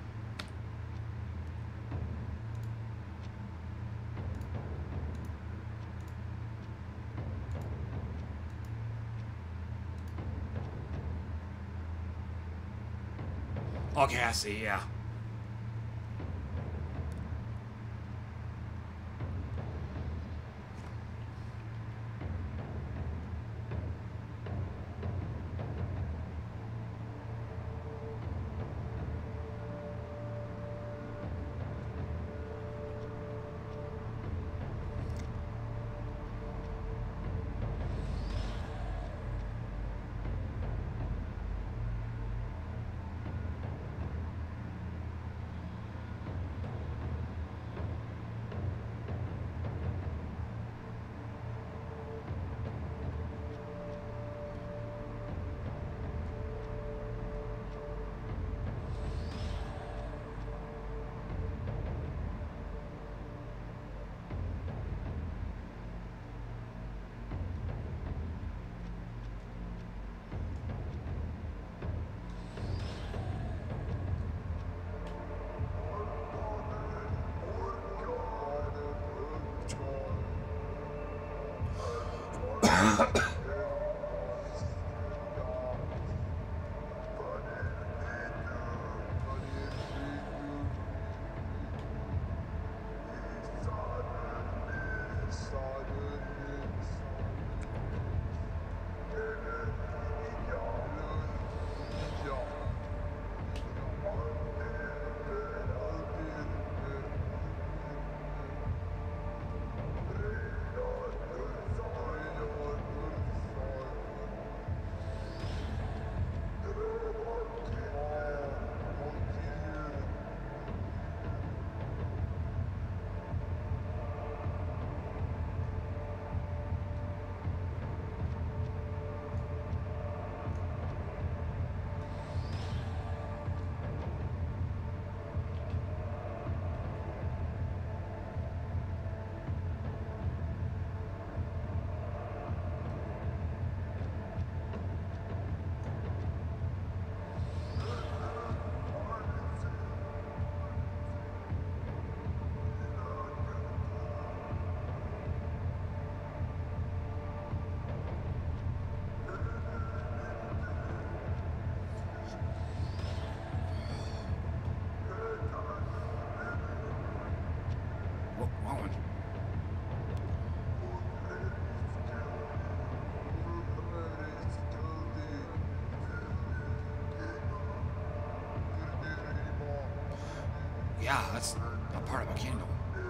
Okay, I see, yeah. Yeah, that's a part of a kingdom.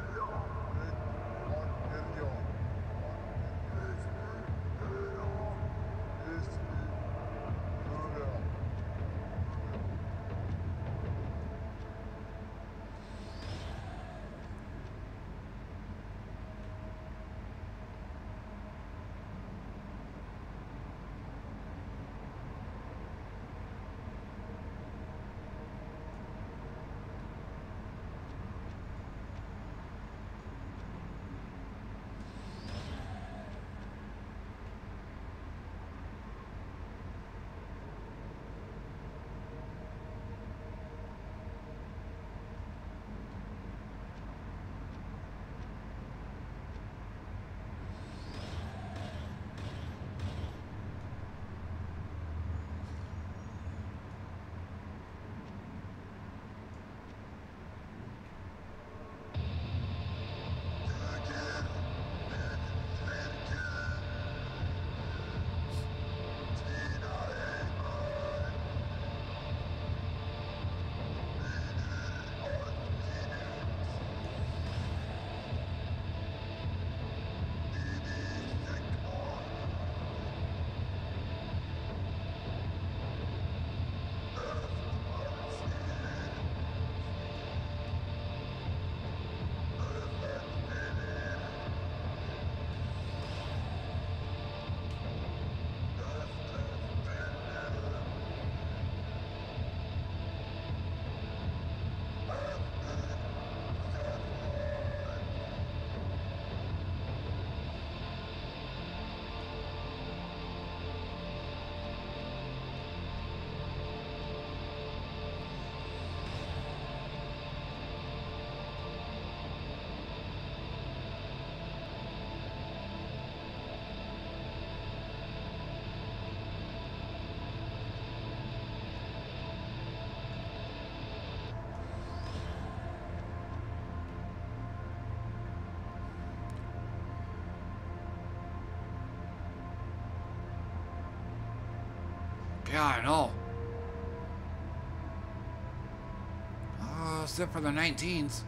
Yeah, I know. Except for the 19s.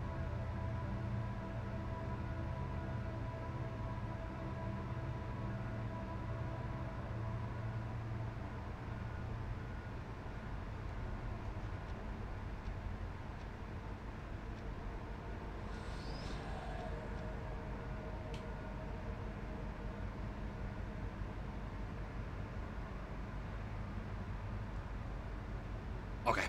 Okay.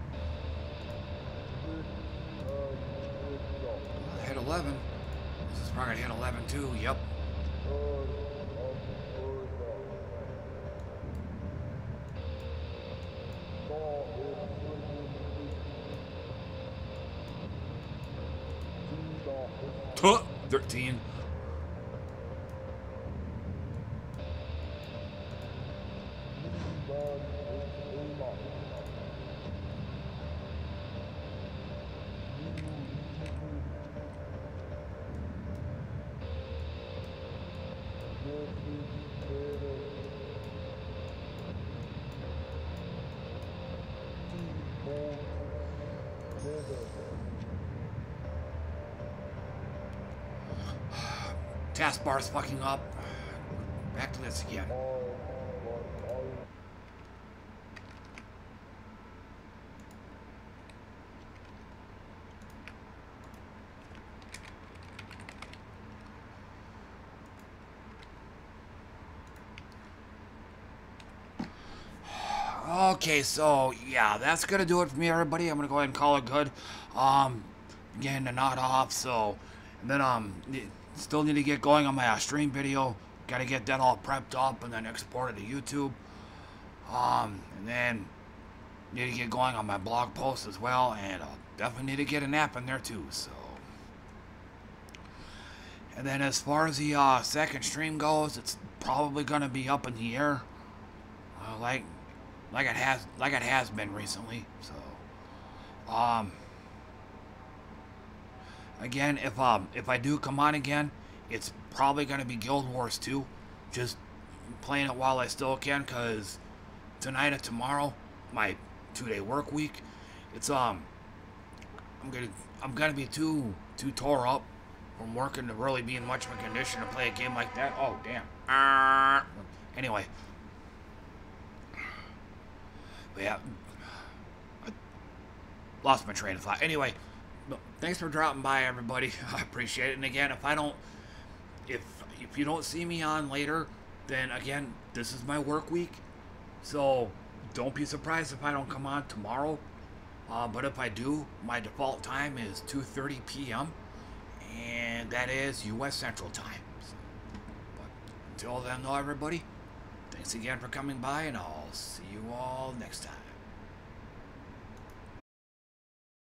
I hit 11. This is We're gonna hit 11 too. Yep. Huh, 13. Taskbar's fucking up. Back to this again. Okay, so yeah, that's gonna do it for me, everybody. I'm gonna go ahead and call it good. Getting the knot off, so and then still need to get going on my stream video. Gotta get that all prepped up and then export it to YouTube. And then need to get going on my blog post as well, and I'll definitely need to get a nap in there too. So, and then as far as the second stream goes, it's probably gonna be up in the air, like it has been recently. So, again, if I do come on again, it's probably gonna be Guild Wars 2. Just playing it while I still can, cause tonight and tomorrow, my 2-day work week, it's I'm gonna be too tore up from working to really be in much of a condition to play a game like that. Oh damn. Anyway. But yeah, I lost my train of thought. Anyway, thanks for dropping by, everybody. I appreciate it. And again, if you don't see me on later, then again, this is my work week. So don't be surprised if I don't come on tomorrow. But if I do, my default time is 2:30 p.m. and that is U.S. Central Time. But until then, though, everybody, thanks again for coming by, and I'll see you all next time.